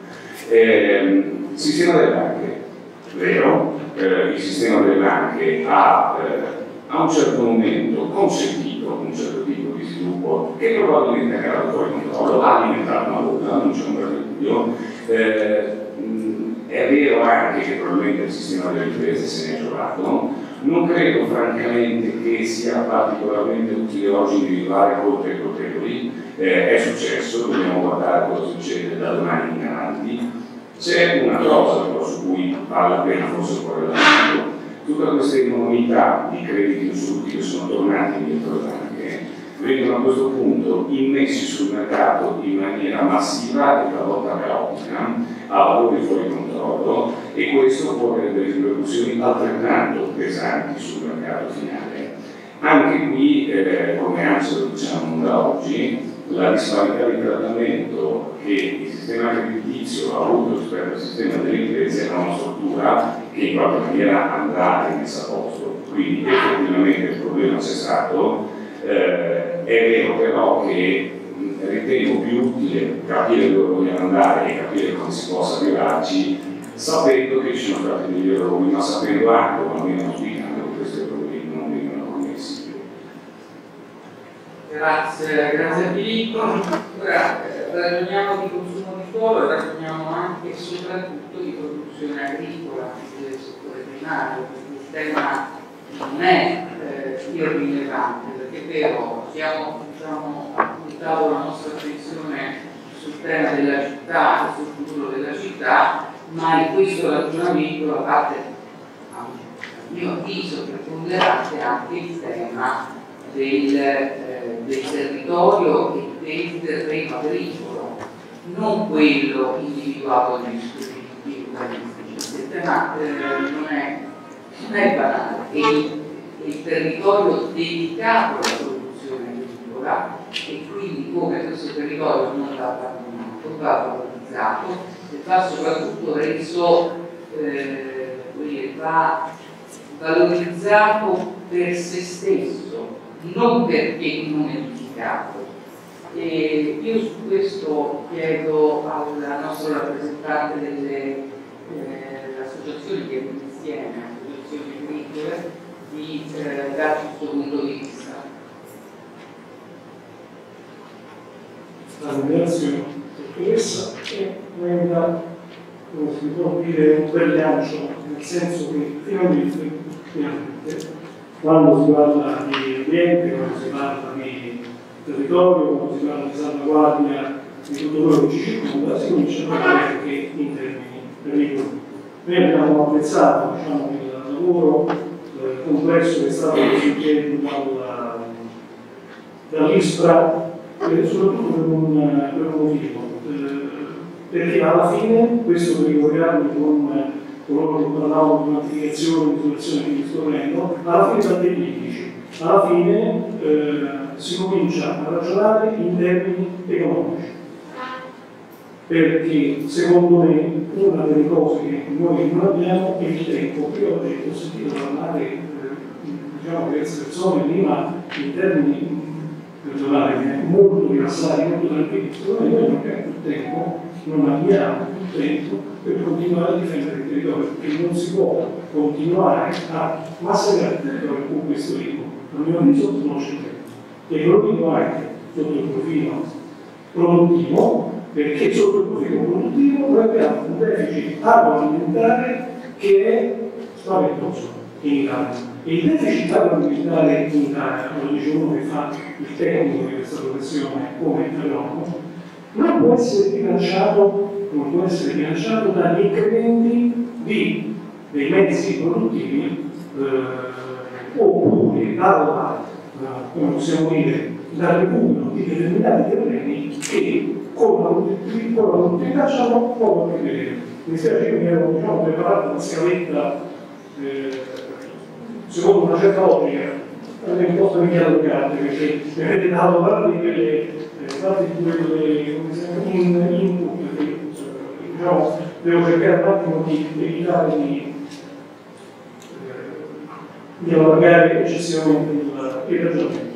eh, sistema delle banche, vero, eh, il sistema delle banche ha eh, a un certo momento consentito un certo tipo di sviluppo che probabilmente è andato fuori controllo, ha alimentato una bolla, non c'è un grande dubbio. Eh, è vero anche che probabilmente il sistema delle imprese se ne è giocato. Non credo francamente che sia particolarmente utile oggi individuare colpe e colpevoli, eh, è successo, dobbiamo guardare cosa succede da domani in avanti. C'è una cosa però su cui vale la pena forse correlare. Tutte queste enormità di crediti insulti che sono tornati dentro le banche vengono a questo punto immessi sul mercato in maniera massiva e talvolta caotica, a valori fuori controllo, e questo può avere delle ripercussioni altrettanto pesanti sul mercato finale. Anche qui, eh, come anzi lo diciamo da oggi, la disparità di trattamento che il sistema creditizio ha avuto rispetto al sistema delle imprese ha una struttura che in qualche maniera andrà messa a posto. Quindi effettivamente il problema c'è stato, eh, è vero però che ritengo più utile capire dove vogliamo andare e capire come si possa arrivarci, sapendo che ci sono stati degli errori, ma sapendo anche, o almeno auspicando, che questi errori non vengono commessi più. Grazie, grazie a Filippo. Ora eh, ragioniamo di consumo di suolo e ragioniamo anche e soprattutto di produzione agricola del settore primario, perché il tema non è eh, irrilevante, perché è vero, siamo diciamo, puntato la nostra attenzione sul tema della città e sul futuro della città, ma in questo ragionamento la parte, a mio avviso, preponderante anche il tema del, eh, del territorio e del terreno agricolo, non quello individuato negli strumenti urbanistici. Il tema eh, non, è, non è banale, è il, è il territorio dedicato alla produzione agricola e quindi come questo territorio non va abbandonato, va valorizzato e va soprattutto reso, eh, va valorizzato per se stesso, non perché non edificato. E io su questo chiedo al nostro rappresentante delle eh, associazioni che abbiamo insieme, associazioni agricole, di eh, darci il suo punto di vista. Ringrazio la dottoressa e renda, come si può dire, un bel lancio, nel senso che finalmente, finalmente quando si parla di ambiente, quando si parla di territorio, quando si parla di salvaguardia di tutto quello che ci circonda, si comincia a parlare anche in termini agricoli. Noi abbiamo apprezzato diciamo, il lavoro eh, complesso che è stato messo in piedi dall'ISPRA, eh, soprattutto per un, per un motivo, eh, perché alla fine, questo per ricordarmi con coloro che parlavano di quantificazione, di situazione che vi sto prendendo, alla fine sono degli indici, alla fine eh, si comincia a ragionare in termini economici. perché secondo me una delle cose che noi non abbiamo è il tempo. Io ho detto, ho sentito parlare eh, diciamo diverse persone prima in termini personali molto rilassati, molto tranquilli. Secondo me noi non abbiamo più tempo, non abbiamo più tempo per continuare a difendere il territorio, perché non si può continuare a massacrare il territorio con questo ritmo. A mio avviso non c'è tempo. E lo dico anche sotto il profilo produttivo, perché sotto il profilo produttivo noi abbiamo un deficit agroalimentare che è spaventoso in Italia. E il deficit agroalimentare in Italia, lo dice uno che fa il tecnico di questa professione come agronomo, non può essere bilanciato, non può essere bilanciato dagli incrementi di, dei mezzi produttivi eh, oppure dalla, uh, come possiamo dire, dal recupero di determinati terreni che con la produttività hanno poco a che vedere. Mi spiace che mi ero diciamo, preparato una scaletta eh, secondo una certa logica, avete un po' sbagliato le carte perché mi avete dato parte di quelle parte di quelle in, input che diciamo, devo cercare un attimo di evitare di, eh, di allargare eccessivamente il, il ragionamento.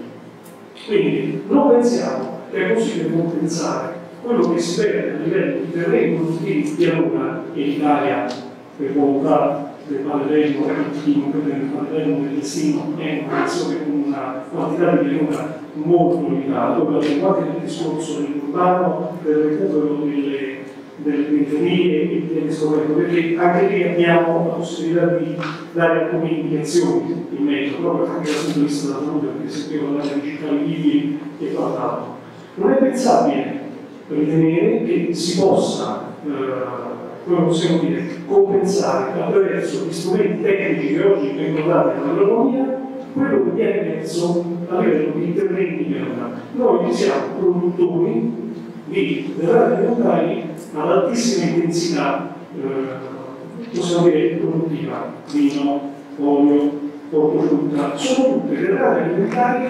Quindi non pensiamo che è possibile compensare quello che si perde a livello di terreni produttivi di pianura in Italia per volontà del Padrello e di chi non crede nel Padrello del destino è una nazione con una quantità di pianura molto limitata, dove abbiamo anche del discorso dell'urbano, del recupero delle, delle periferie e delle scoperte, perché anche lì abbiamo la possibilità di dare alcune indicazioni in merito, proprio anche dal punto di vista della salute, perché sentivo parlare di città vivibili e quant'altro. Non è pensabile ritenere che si possa, eh, come possiamo dire, compensare attraverso gli strumenti tecnici che oggi vengono dati all'agronomia quello che viene perso a livello di interventi di pianura. Noi siamo produttori di derrate alimentari ad altissima intensità, eh, possiamo dire, produttiva, vino, olio, ortofrutta, sono tutte derrate alimentari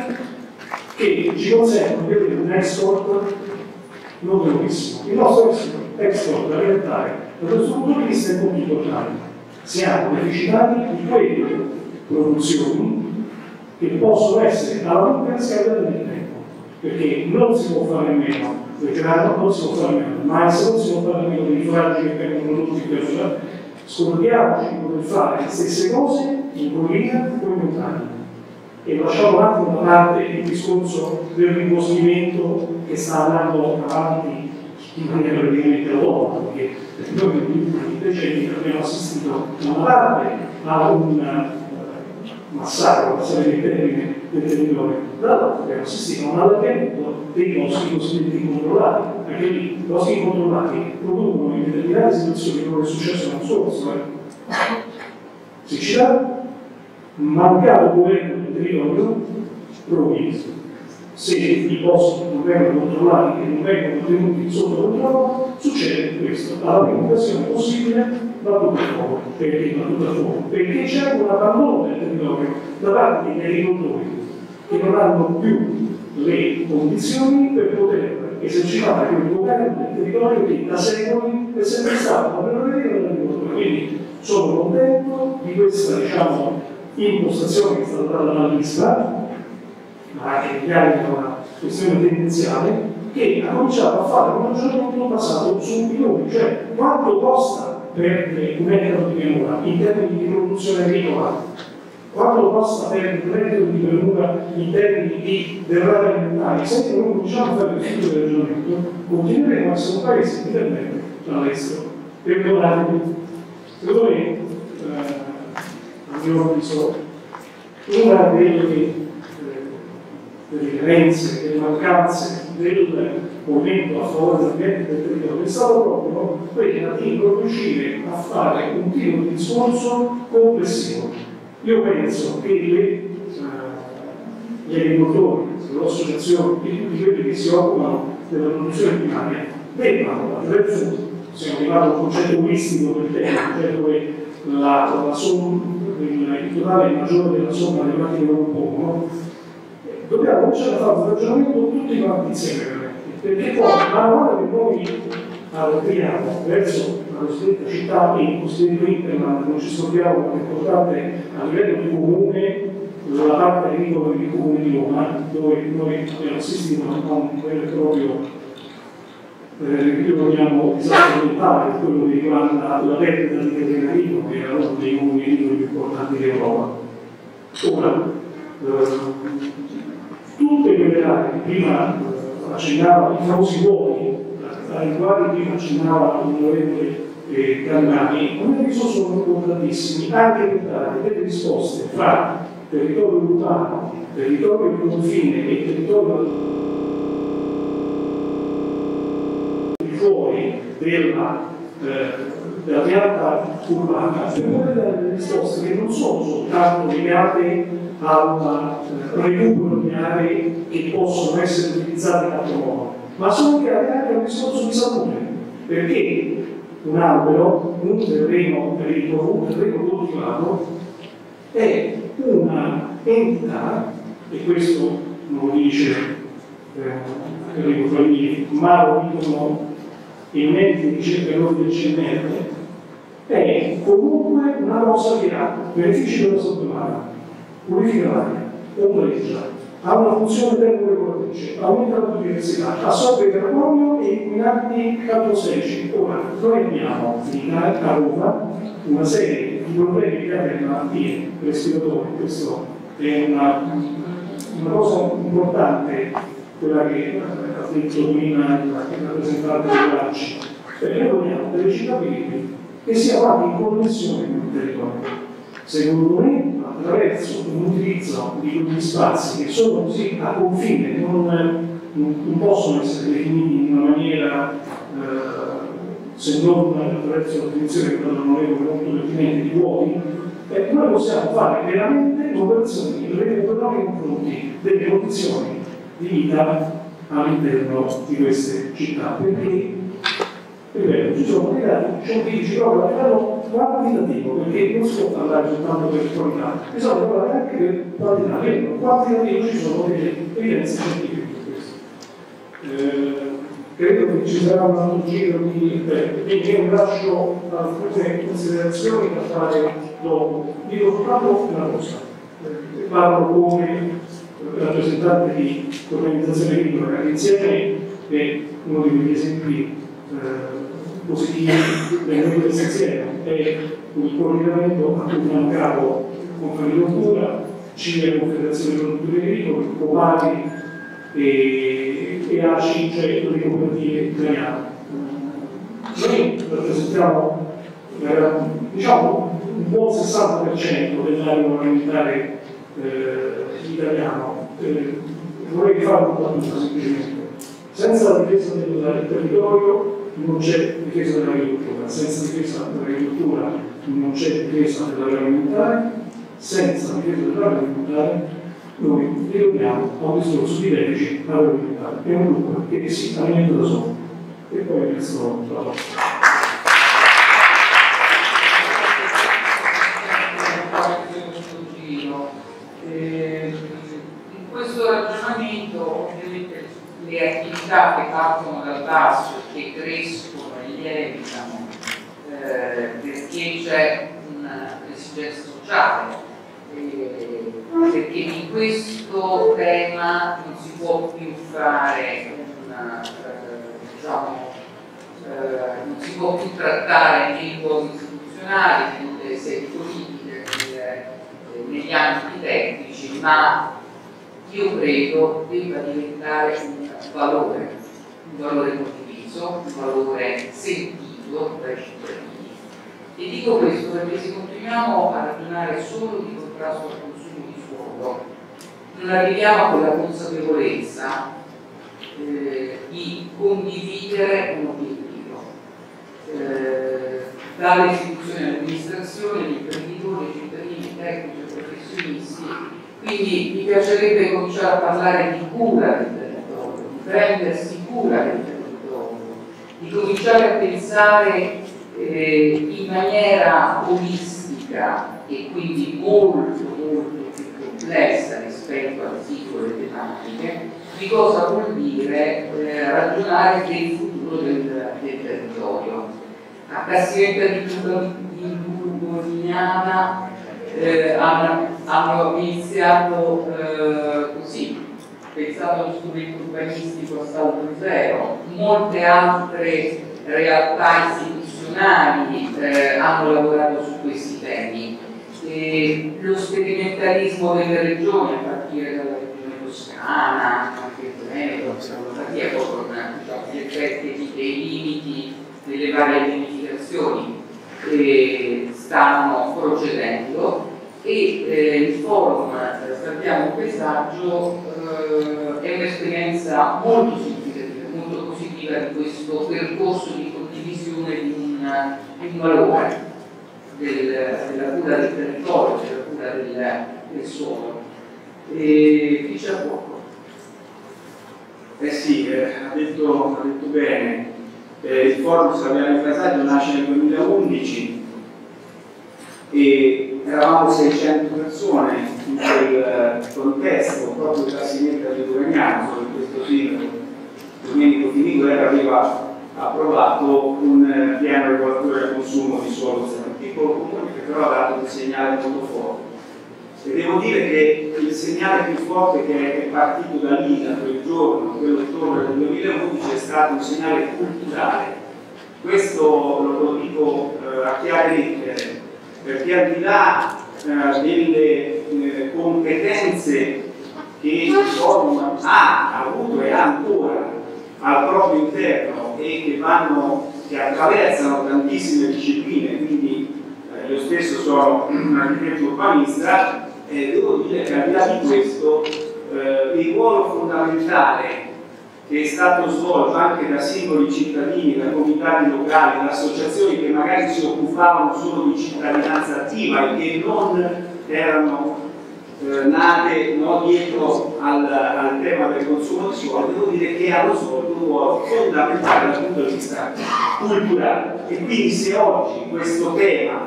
che ci consentono di avere un export non velocissimo. Il nostro export alimentare, da questo punto di vista, è molto importante. Siamo deficitati di quelle produzioni che possono essere alla lunga scadere nel tempo, perché non si può fare a meno del grano, non si può fare a meno del mais, non si può fare a meno dei foraggi che vengono prodotti per scordiamoci di poter fare le stesse cose in collina o in montagna. E lasciamo un attimo da parte il discorso del rimboschimento che sta andando avanti in maniera praticamente autonoma, perché noi negli ultimi decenni abbiamo assistito da una parte a un massacro, passare il termine del territorio, dall'altro abbiamo assistito a un allargamento dei boschi cosiddetti controllati. Anche lì i boschi incontrollati producono in determinate situazioni, come è successo l'anno scorso, eh? siccità, mancato governo del territorio, provviso. Se i boschi non vengono controllati e non vengono tenuti sotto controllo, succede questo. Alla prima occasione possibile va tutto a fuoco. Perché va tutto a fuoco? Perché c'è un abbandono del territorio da parte dei agricoltori che non hanno più le condizioni per poter esercitare quel governo del territorio che da secoli è sempre stato la prerogativa dell'agricoltura. Quindi sono contento di questa, diciamo, impostazione che è stata data dalla ministra, ma anche negli anni da una questione tendenziale, che ha cominciato a fare un ragionamento basato su milioni, cioè quanto costa per un ettaro di pianura in termini di produzione agricola, quanto costa per un ettaro di pianura in termini di derrate alimentari. Se noi cominciamo a fare questo tipo di ragionamento, continueremo a essere un paese dipendente dall'estero. Perdonatemi, secondo me, eh, a mio avviso, una delle delle carenze, delle mancanze del movimento a favore dell'ambiente del territorio è stato proprio quella di non riuscire a fare un tipo di discorso complessivo. Io penso che le, eh, gli agricoltori, le associazioni e tutti quelli che si occupano della produzione primaria debbano, attraverso, siamo arrivati a un concetto olistico del tema, cioè dove la, la somma, il totale maggiore della somma delle parti che lo compongono, dobbiamo cominciare a fare un ragionamento tutti quanti insieme, perché poi man mano che noi allarghiamo verso la cosiddetta città in cosiddetto interland, non ci scordiamo che è importante a livello di comune la parte agricola del comune di Roma, dove noi abbiamo assistito a un vero e proprio eh, che lo chiamiamo disastro ambientale, quello che riguarda la perdita di terreno agricolo, che era uno dei comuni agricoli più importanti d'Europa. Ora, eh, tutte quelle aree che prima eh, accennava, i famosi vuoti, ai quali prima accennava l'onorevole eh, Carnani, come vi sono importantissimi anche per dare delle risposte fra territorio urbano, territorio di confine e territorio di fuori della, eh, della pianta urbana, per poter dare delle risposte che non sono soltanto legate al eh, recupero di aree che possono essere utilizzate in altro modo, ma sono anche legate a un discorso di salute, perché un albero, un terreno agricolo, un terreno coltivato è una entità, e questo non lo dice eh, Enrico Flavini, ma lo dicono i mezzi di ricercatori del C N R, è comunque una cosa che ha benefici per la salute umana, purifica l'aria, ombreggia, ha una funzione termoregolatrice, aumenta la biodiversità, assorbe carbonio e inquinanti atmosferici. Ora, noi abbiamo a Roma una serie di problemi legati alle malattie respiratori, questo è una, una cosa importante, quella che ha detto prima il rappresentante dei Lacci, perché noi vogliamo delle città vivibili che siano anche in connessione con il territorio. Secondo me, attraverso un utilizzo di quegli spazi che sono così a confine, non, non possono essere definiti in una maniera, eh, se non attraverso la definizione che non avevo molto pertinente di vuoti, eh, noi possiamo fare veramente operazioni di recupero nei confronti delle condizioni di vita all'interno di queste città, perché ripeto, ci sono dei dati scientifici proprio a livello quantitativo, perché non si può parlare soltanto per qualità, bisogna parlare anche per quantità. Per quantitativo ci sono delle evidenze scientifiche su questo. Eh, credo che ci sarà un altro giro di tempo, quindi io lascio alcune considerazioni da fare dopo. Dico soltanto una cosa, eh, parlo come rappresentante di organizzazione agricola, che insieme è uno di quegli esempi eh, positivi del mondo essenziale, è il coordinamento a cui abbiamo capo Confagricoltura, C I E, Confederazione dei Produttori Agricoli, Copari e, e A C I, cioè le cooperative italiane. Noi rappresentiamo eh, diciamo un buon sessanta per cento dell'agroalimentare eh, italiano. Eh, vorrei fare una battuta semplicemente. Senza la difesa del territorio non c'è difesa dell'agricoltura, senza difesa dell'agricoltura non c'è difesa dell'agroalimentare, senza difesa dell'agroalimentare noi ritorniamo a un discorso di leggi agroalimentari, è un gruppo che si alimenta da solo e poi il resto la vostra. In questo ragionamento ovviamente le attività che partono dal basso e che crescono e lievitano eh, perché c'è un'esigenza sociale, eh, perché in questo tema non si può più fare una, eh, diciamo, eh, non si può più trattare nei luoghi istituzionali, nelle sedi politiche, nelle, negli ambiti tecnici, ma io credo debba diventare un valore, un valore condiviso, un valore sentito dai cittadini. E dico questo perché se continuiamo a ragionare solo di contrasto al consumo di suolo, non arriviamo a quella consapevolezza eh, di condividere un obiettivo. Eh, dalle istituzioni all'amministrazione, gli imprenditori, i cittadini, i tecnici, i professionisti. Quindi mi piacerebbe cominciare a parlare di cura del territorio, di prendersi cura del territorio, di cominciare a pensare eh, in maniera olistica e quindi molto molto più complessa rispetto al singole tematiche problematiche di cosa vuol dire eh, ragionare del futuro del, del territorio. A Castiglietta di Burgognana eh, hanno, hanno iniziato eh, così, pensato allo strumento urbanistico a saldo zero, molte altre realtà istituzionali eh, hanno lavorato su questi temi. E lo sperimentalismo delle regioni, a partire dalla regione toscana, anche il Veneto, con diciamo, gli effetti dei limiti delle varie pianificazioni, eh, stanno procedendo e eh, il forum Salviamo un paesaggio eh, è un'esperienza molto significativa, molto positiva di questo percorso di condivisione di un, di un valore del, della cura del territorio, della cura del, del suolo. E chi c'è poco? Eh sì, eh, ha, detto, ha detto bene, eh, il forum Salviamo il paesaggio nasce nel duemilaundici e eravamo seicento persone in quel contesto, proprio da Castiglietta di Burgognana, dove questo sindaco Domenico Finiguerra aveva approvato un piano regolatore al consumo di suolo zero, un piccolo comune che però ha dato un segnale molto forte. E devo dire che il segnale più forte che è partito da lì, da quel giorno, quell'ottobre del duemilaundici, è stato un segnale culturale. Questo lo dico eh, a chiare lettere, perché al di là eh, delle eh, competenze che il forum ha avuto e ha ancora al proprio interno e che vanno, che attraversano tantissime discipline, quindi eh, io stesso sono un architetto urbanista, e devo dire che al di là di questo eh, il ruolo fondamentale che è stato svolto anche da singoli cittadini, da comitati locali, da associazioni che magari si occupavano solo di cittadinanza attiva e che non erano eh, nate no, dietro al, al tema del consumo di suolo, devo dire che hanno svolto un ruolo fondamentale dal punto di vista culturale. E quindi se oggi questo tema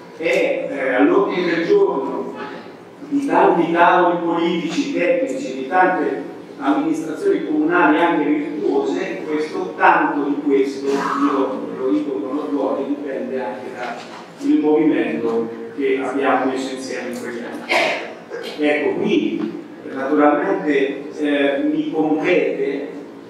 è eh, all'ordine del giorno di tanti tavoli politici, tecnici, di tante amministrazioni comunali anche virtuose, questo, tanto di questo, io lo dico con orgoglio, dipende anche dal movimento che abbiamo messo insieme in quegli anni. Ecco, qui naturalmente eh, mi compete eh,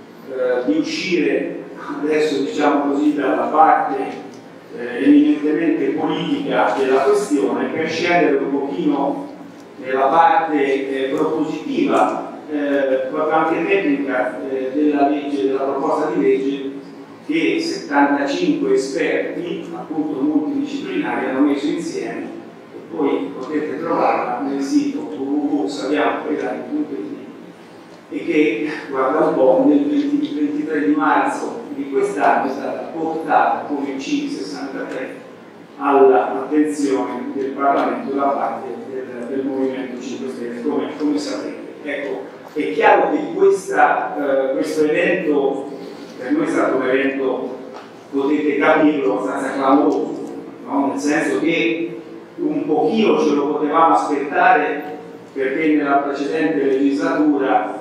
di uscire adesso, diciamo così, dalla parte eh, eminentemente politica della questione per scendere un pochino nella parte eh, propositiva, eh, proprio anche tecnica eh, della legge, della proposta di legge che settantacinque esperti, appunto multidisciplinari, hanno messo insieme, e poi potete trovarla nel sito w w w punto salviamo il paesaggio punto i t, e che, guarda un po', nel ventitré di marzo di quest'anno è stata portata come C sessantatré all'attenzione del Parlamento da parte del, del Movimento cinque Stelle, come, come sapete. Ecco, è chiaro che questa, eh, questo evento per noi è stato un evento, potete capirlo, abbastanza clamoroso, no? Nel senso che un pochino ce lo potevamo aspettare, perché nella precedente legislatura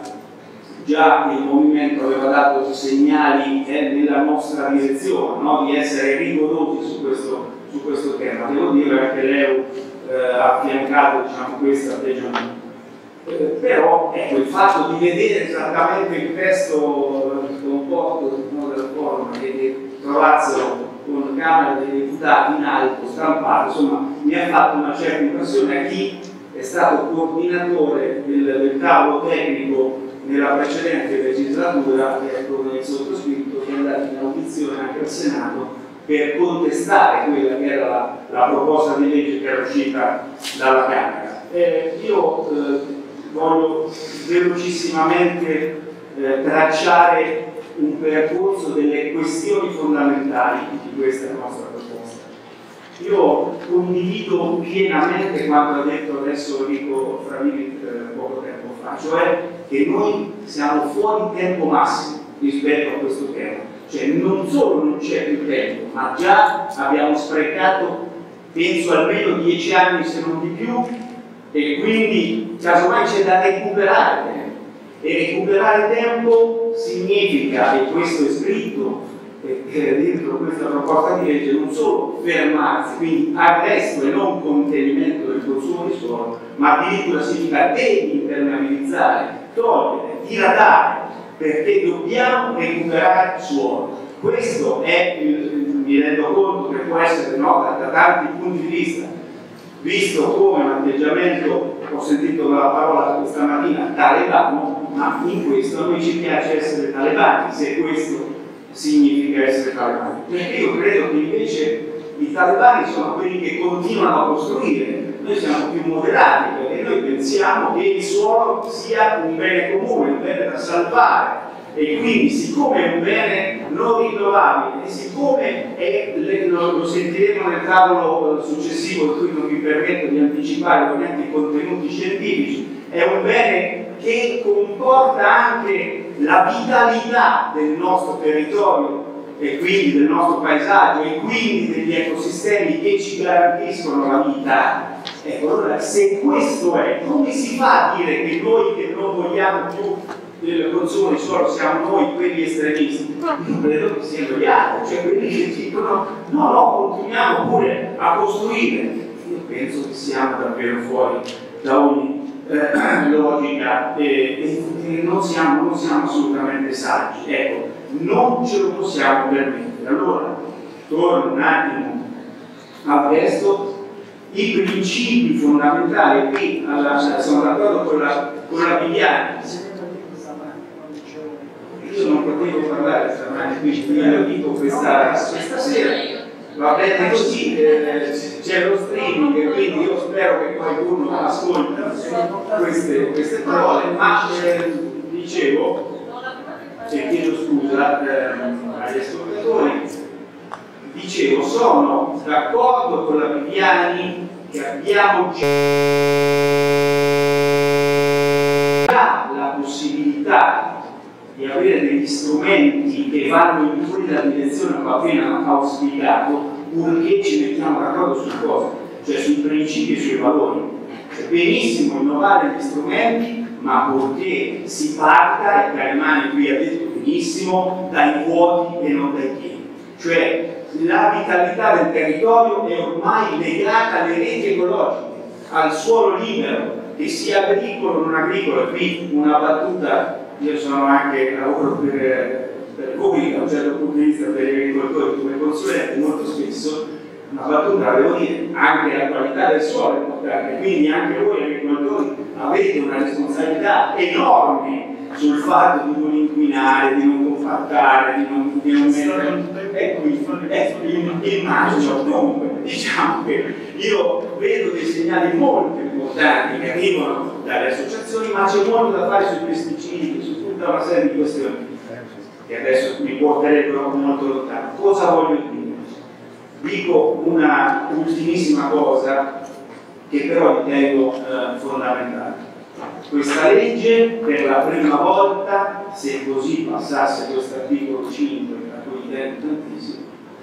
già il Movimento aveva dato segnali eh, nella nostra direzione, no? Di essere rigorosi su questo, su questo tema. Devo dire che l'E U eh, ha affiancato, diciamo, questo atteggiamento. Eh, però ecco, il fatto di vedere esattamente il testo comporto no, del forum e di trovarselo con Camera dei Deputati in alto, stampato, insomma, mi ha fatto una certa impressione a chi è stato coordinatore del, del tavolo tecnico nella precedente legislatura, ecco, nel sottoscritto, che è andato in audizione anche al Senato per contestare quella che era la, la proposta di legge che era uscita dalla Camera. Eh, io eh, voglio velocissimamente eh, tracciare un percorso delle questioni fondamentali di questa nostra proposta. Io condivido pienamente quanto ha detto adesso Enrico Fravini eh, poco tempo fa, cioè che noi siamo fuori tempo massimo rispetto a questo tema. Cioè non solo non c'è più tempo, ma già abbiamo sprecato penso almeno dieci anni se non di più, e quindi casomai c'è da recuperare tempo. E recuperare tempo significa, e questo è scritto eh, dentro questa proposta di legge, non solo fermarsi, quindi arresto e non contenimento del consumo di suolo, ma addirittura significa deimpermeabilizzare, togliere, diradare, perché dobbiamo recuperare suolo. Questo è, il, mi rendo conto che può essere nota da tanti punti di vista, visto come un atteggiamento, ho sentito la parola questa mattina, talebano, ma in questo a noi ci piace essere talebani, se questo significa essere talebani. Perché io credo che invece i talebani sono quelli che continuano a costruire, noi siamo più moderati, perché noi pensiamo che il suolo sia un bene comune, un bene da salvare, e quindi siccome è un bene non rinnovabile e siccome è, lo, lo sentiremo nel tavolo successivo, per cui non mi permetto di anticipare ovviamente i contenuti scientifici, è un bene che comporta anche la vitalità del nostro territorio e quindi del nostro paesaggio e quindi degli ecosistemi che ci garantiscono la vita. Ecco, allora se questo è, come si fa a dire che noi che non vogliamo più del consumo di suolo siamo noi quelli estremisti? Io credo che siano gli altri, cioè quelli che dicono no, no, continuiamo pure a costruire. Io penso che siamo davvero fuori da ogni eh, logica e, e non, siamo, non siamo assolutamente saggi. Ecco, non ce lo possiamo permettere. Allora, torno un attimo al testo. I principi fondamentali, qui alla, sono d'accordo con la, con la Viviani. Io non potevo parlare stamani, quindi io dico questa, questa sera. Va bene così, eh, c'è lo streaming, quindi io spero che qualcuno ascolti queste, queste parole, ma eh, dicevo, e chiedo scusa eh, agli ascoltatori, dicevo, sono d'accordo con la Viviani che abbiamo già la possibilità di avere degli strumenti che vanno in quella direzione che ho appena auspicato, purché ci mettiamo d'accordo su cosa, cioè sui principi e sui valori. Cioè, benissimo innovare gli strumenti, ma purché si parta, e Carimani qui ha detto benissimo, dai vuoti e non dai pieni. Cioè la vitalità del territorio è ormai legata alle reti ecologiche, al suolo libero, che sia agricolo o non agricolo. Qui una battuta. Io sono anche lavoro per, per voi da un certo punto di vista per gli agricoltori come consulente, molto spesso una battuta la devo dire, anche la qualità del suolo è importante, quindi anche voi agricoltori avete una responsabilità enorme sul fatto di non inquinare, di non compattare, di non, di non mettere. E qui eh, immagino, dunque, diciamo che io vedo dei segnali molto importanti che arrivano dalle associazioni, ma c'è molto da fare sui pesticidi, su tutta una serie di questioni che adesso mi porterebbero molto lontano. Cosa voglio dire? Dico una ultimissima cosa che però ritengo eh, fondamentale. Questa legge per la prima volta, se così passasse questo articolo cinque, a cui tengo tantissimo,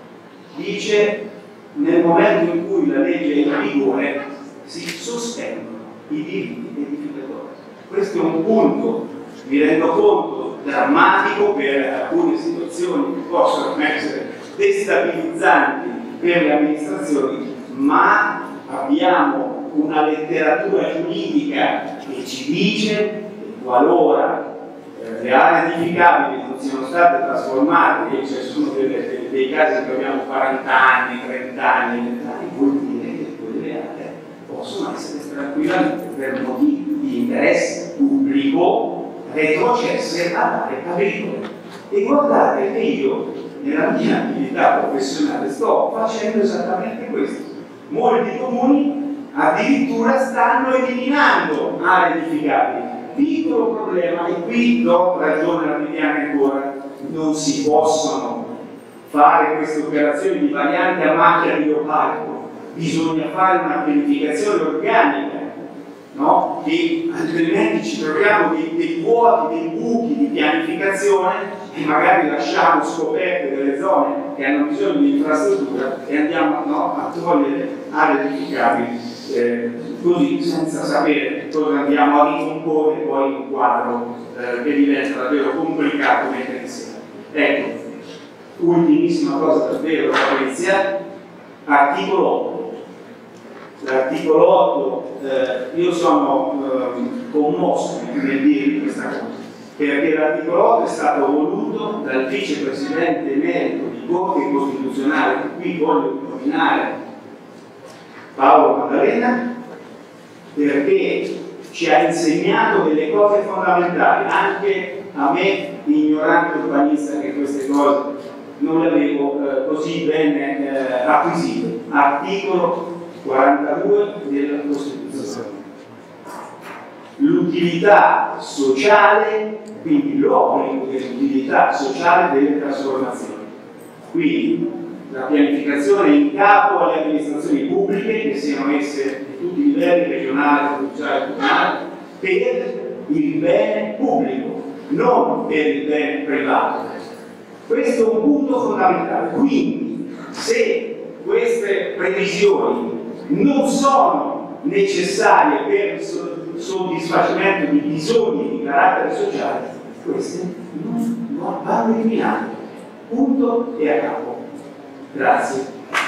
dice nel momento in cui la legge è in vigore si sospendono i diritti edificatori. Questo è un punto, mi rendo conto, drammatico per alcune situazioni che possono essere destabilizzanti per le amministrazioni, ma abbiamo una letteratura giuridica che ci dice che qualora eh, le aree edificabili non siano state trasformate, e ci sono delle, dei, dei casi che abbiamo quaranta anni, trenta anni, venti anni, vuol dire che quelle aree possono essere tranquillamente per motivi di interesse pubblico retrocesse ad aree agricole. E guardate che io nella mia attività professionale sto facendo esattamente questo. Molti comuni addirittura stanno eliminando aree edificabili. Piccolo problema, e qui do ragione alla Viviani ancora, non si possono fare queste operazioni di variante a macchia di leopardo, bisogna fare una pianificazione organica, no? Che altrimenti ci troviamo dei, dei vuoti, dei buchi di pianificazione e magari lasciamo scoperte delle zone che hanno bisogno di infrastruttura e andiamo no, a togliere aree edificabili, eh, così senza sapere cosa andiamo a ricomporre poi un quadro eh, che diventa davvero complicato mettere insieme. Ecco, ultimissima cosa davvero, Patrizia, articolo otto. L'articolo otto, eh, io sono eh, commosso nel dire questa cosa, perché l'articolo otto è stato voluto dal vicepresidente emerito di Corte Costituzionale, che qui voglio nominare Paolo Maddalena, perché ci ha insegnato delle cose fondamentali, anche a me, ignorante urbanista, che queste cose non le avevo eh, così ben eh, acquisite. Articolo quarantadue della Costituzione. L'utilità sociale, quindi l'obbligo dell'utilità sociale delle trasformazioni. Quindi la pianificazione in capo alle amministrazioni pubbliche, che siano esse di tutti i livelli, regionale, provinciale, comunale, per il bene pubblico, non per il bene privato. Questo è un punto fondamentale. Quindi, se queste previsioni non sono necessarie per il soddisfacimento di bisogni di carattere sociale, queste non, non vanno eliminate. Punto e a capo. Grazie.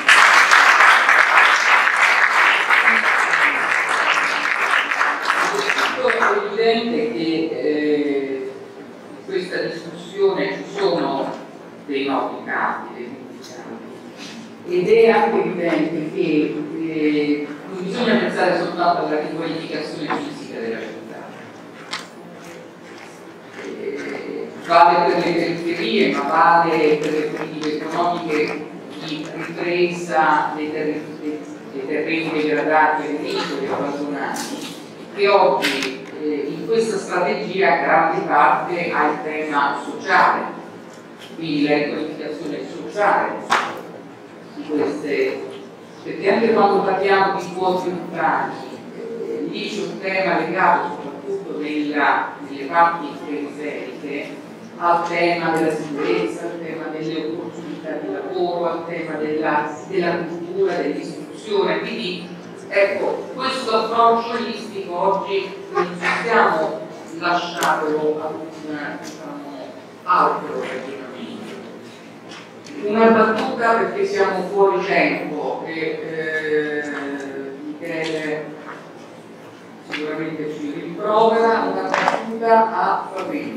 È evidente che eh, in questa discussione ci sono dei noti campi, dei campi. Ed è anche evidente che eh, non bisogna pensare soltanto alla riqualificazione fisica della città. Eh, vale per le periferie, ma vale per le politiche economiche di ripresa dei terreni, dei terreni degradati, agricoli, abbandonati, che oggi eh, in questa strategia grande parte ha il tema sociale, quindi la riqualificazione sociale di queste, perché anche quando parliamo di quote urbane, eh, lì c'è un tema legato soprattutto nella, nelle parti periferiche al tema della sicurezza, al tema delle opportunità di lavoro, al tema della, della cultura, dell'istruzione. Quindi ecco, questo approccio olistico oggi non possiamo lasciarlo a un diciamo, altro ragionamento. Una battuta perché siamo fuori tempo e eh, Michele sicuramente ci rimprovera, una battuta a Fabrizio.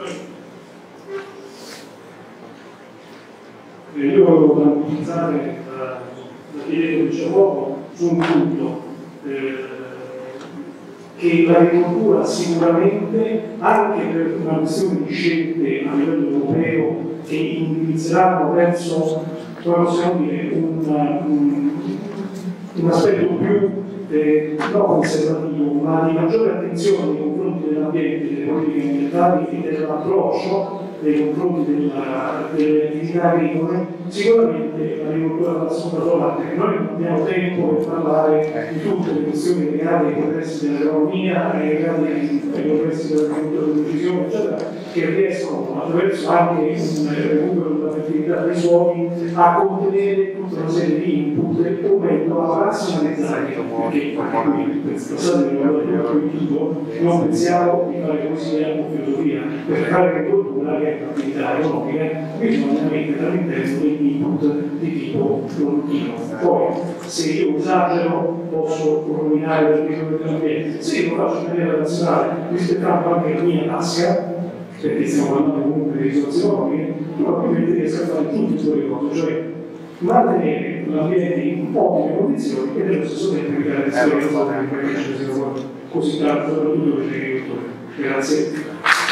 Io volevo tranquillizzare la chiedere c'è poco su un punto eh, che l'agricoltura sicuramente, anche per una questione di scelte a livello europeo che indirizzeranno verso, come possiamo dire, un, un, un aspetto più eh, non conservativo, ma di maggiore attenzione nei confronti dell'ambiente, delle politiche ambientali e dell'approccio nei confronti della, delle attività agricole, sicuramente l'agricoltura va soprattutto che noi non abbiamo tempo per parlare di tutte le questioni legate ai progressi dell'economia, legate ai progressi dell'agricoltura di decisione, eccetera, che riescono attraverso anche un recupero della fertilità dei suoli a contenere tutta una serie di input o meglio a razionalizzare, perché pensate che non pensiamo di fare così a filosofia, per fare agricoltura che è un'attività economica, bisogna mettere all'interno degli input di tipo produttivo. Poi, se io esagero, posso rovinare l'equilibrio dell'ambiente. Se io lo faccio in maniera razionale, rispettando anche la mia tasca, perché stiamo parlando comunque di risorse economiche, probabilmente riesco a fare tutte queste cose, cioè mantenere l'ambiente in ottime condizioni e nello stesso tempo evitare le storie che ci siano così tanto, soprattutto per gli agricoltori. Grazie.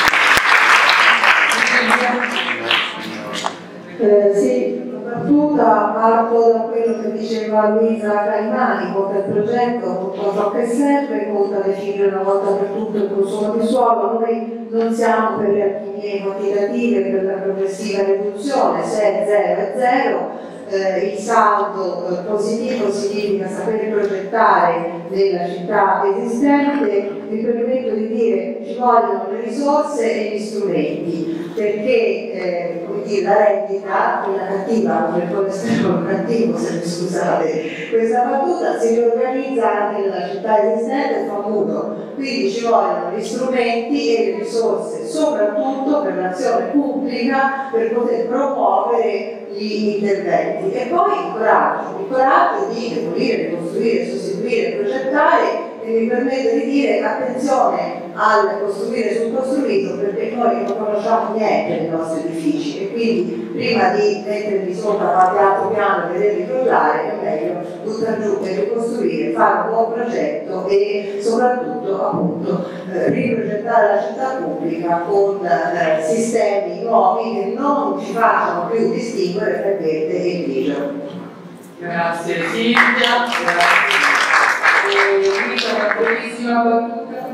Eh, sì, battuta, parto da quello che diceva Luisa Caimani, conta il progetto, conta ciò che serve, conta definire una volta per tutto il consumo di suolo. Noi non siamo per le alchimie quantitative, per la progressiva riduzione, se è zero è zero, eh, il saldo eh, positivo significa saper progettare nella città esistente. Mi permetto di dire ci vogliono le risorse e gli strumenti, perché eh, come dire, la rendita, quella cattiva come il colesterolo cattivo, se mi scusate questa battuta, si riorganizza anche nella città esistente e fa muro, quindi ci vogliono gli strumenti e le risorse, soprattutto per l'azione pubblica, per poter promuovere gli interventi. E poi il coraggio, il coraggio di demolire, ricostruire, sostituire, progettare. E mi permetto di dire attenzione al costruire sul costruito, perché noi non conosciamo niente dei nostri edifici e quindi prima di metterli sopra qualche altro piano e vederli crollare è meglio buttare giù e ricostruire, fare un buon progetto e soprattutto appunto eh, riprogettare la città pubblica con eh, sistemi nuovi che non ci facciano più distinguere tra verde e grigio. Grazie Silvia, grazie. Una brevissima battuta.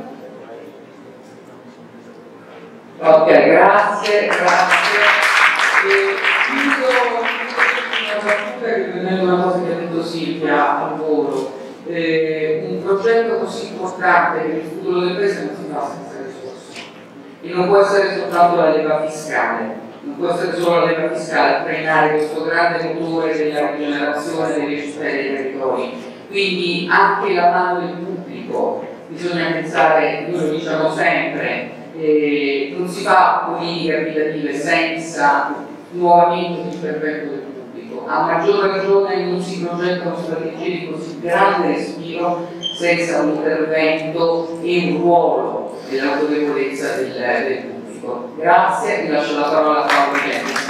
Ok, grazie, grazie. E chiudo una battuta che riprendendo una cosa che ha detto Silvia al volo. Eh, un progetto così importante per il futuro delle imprese non si fa senza risorse. E non può essere soltanto la leva fiscale, non può essere solo la leva fiscale a trainare questo grande motore della rigenerazione delle città e dei territori. Quindi anche la mano del pubblico, bisogna pensare, noi lo diciamo sempre, eh, non si fa politica abitative senza nuovamente l'intervento del pubblico. A maggior ragione non si progettano strategie di così grande respiro senza un intervento e un ruolo dell'autorevolezza del, del pubblico. Grazie, vi lascio la parola a Paolo Genesi.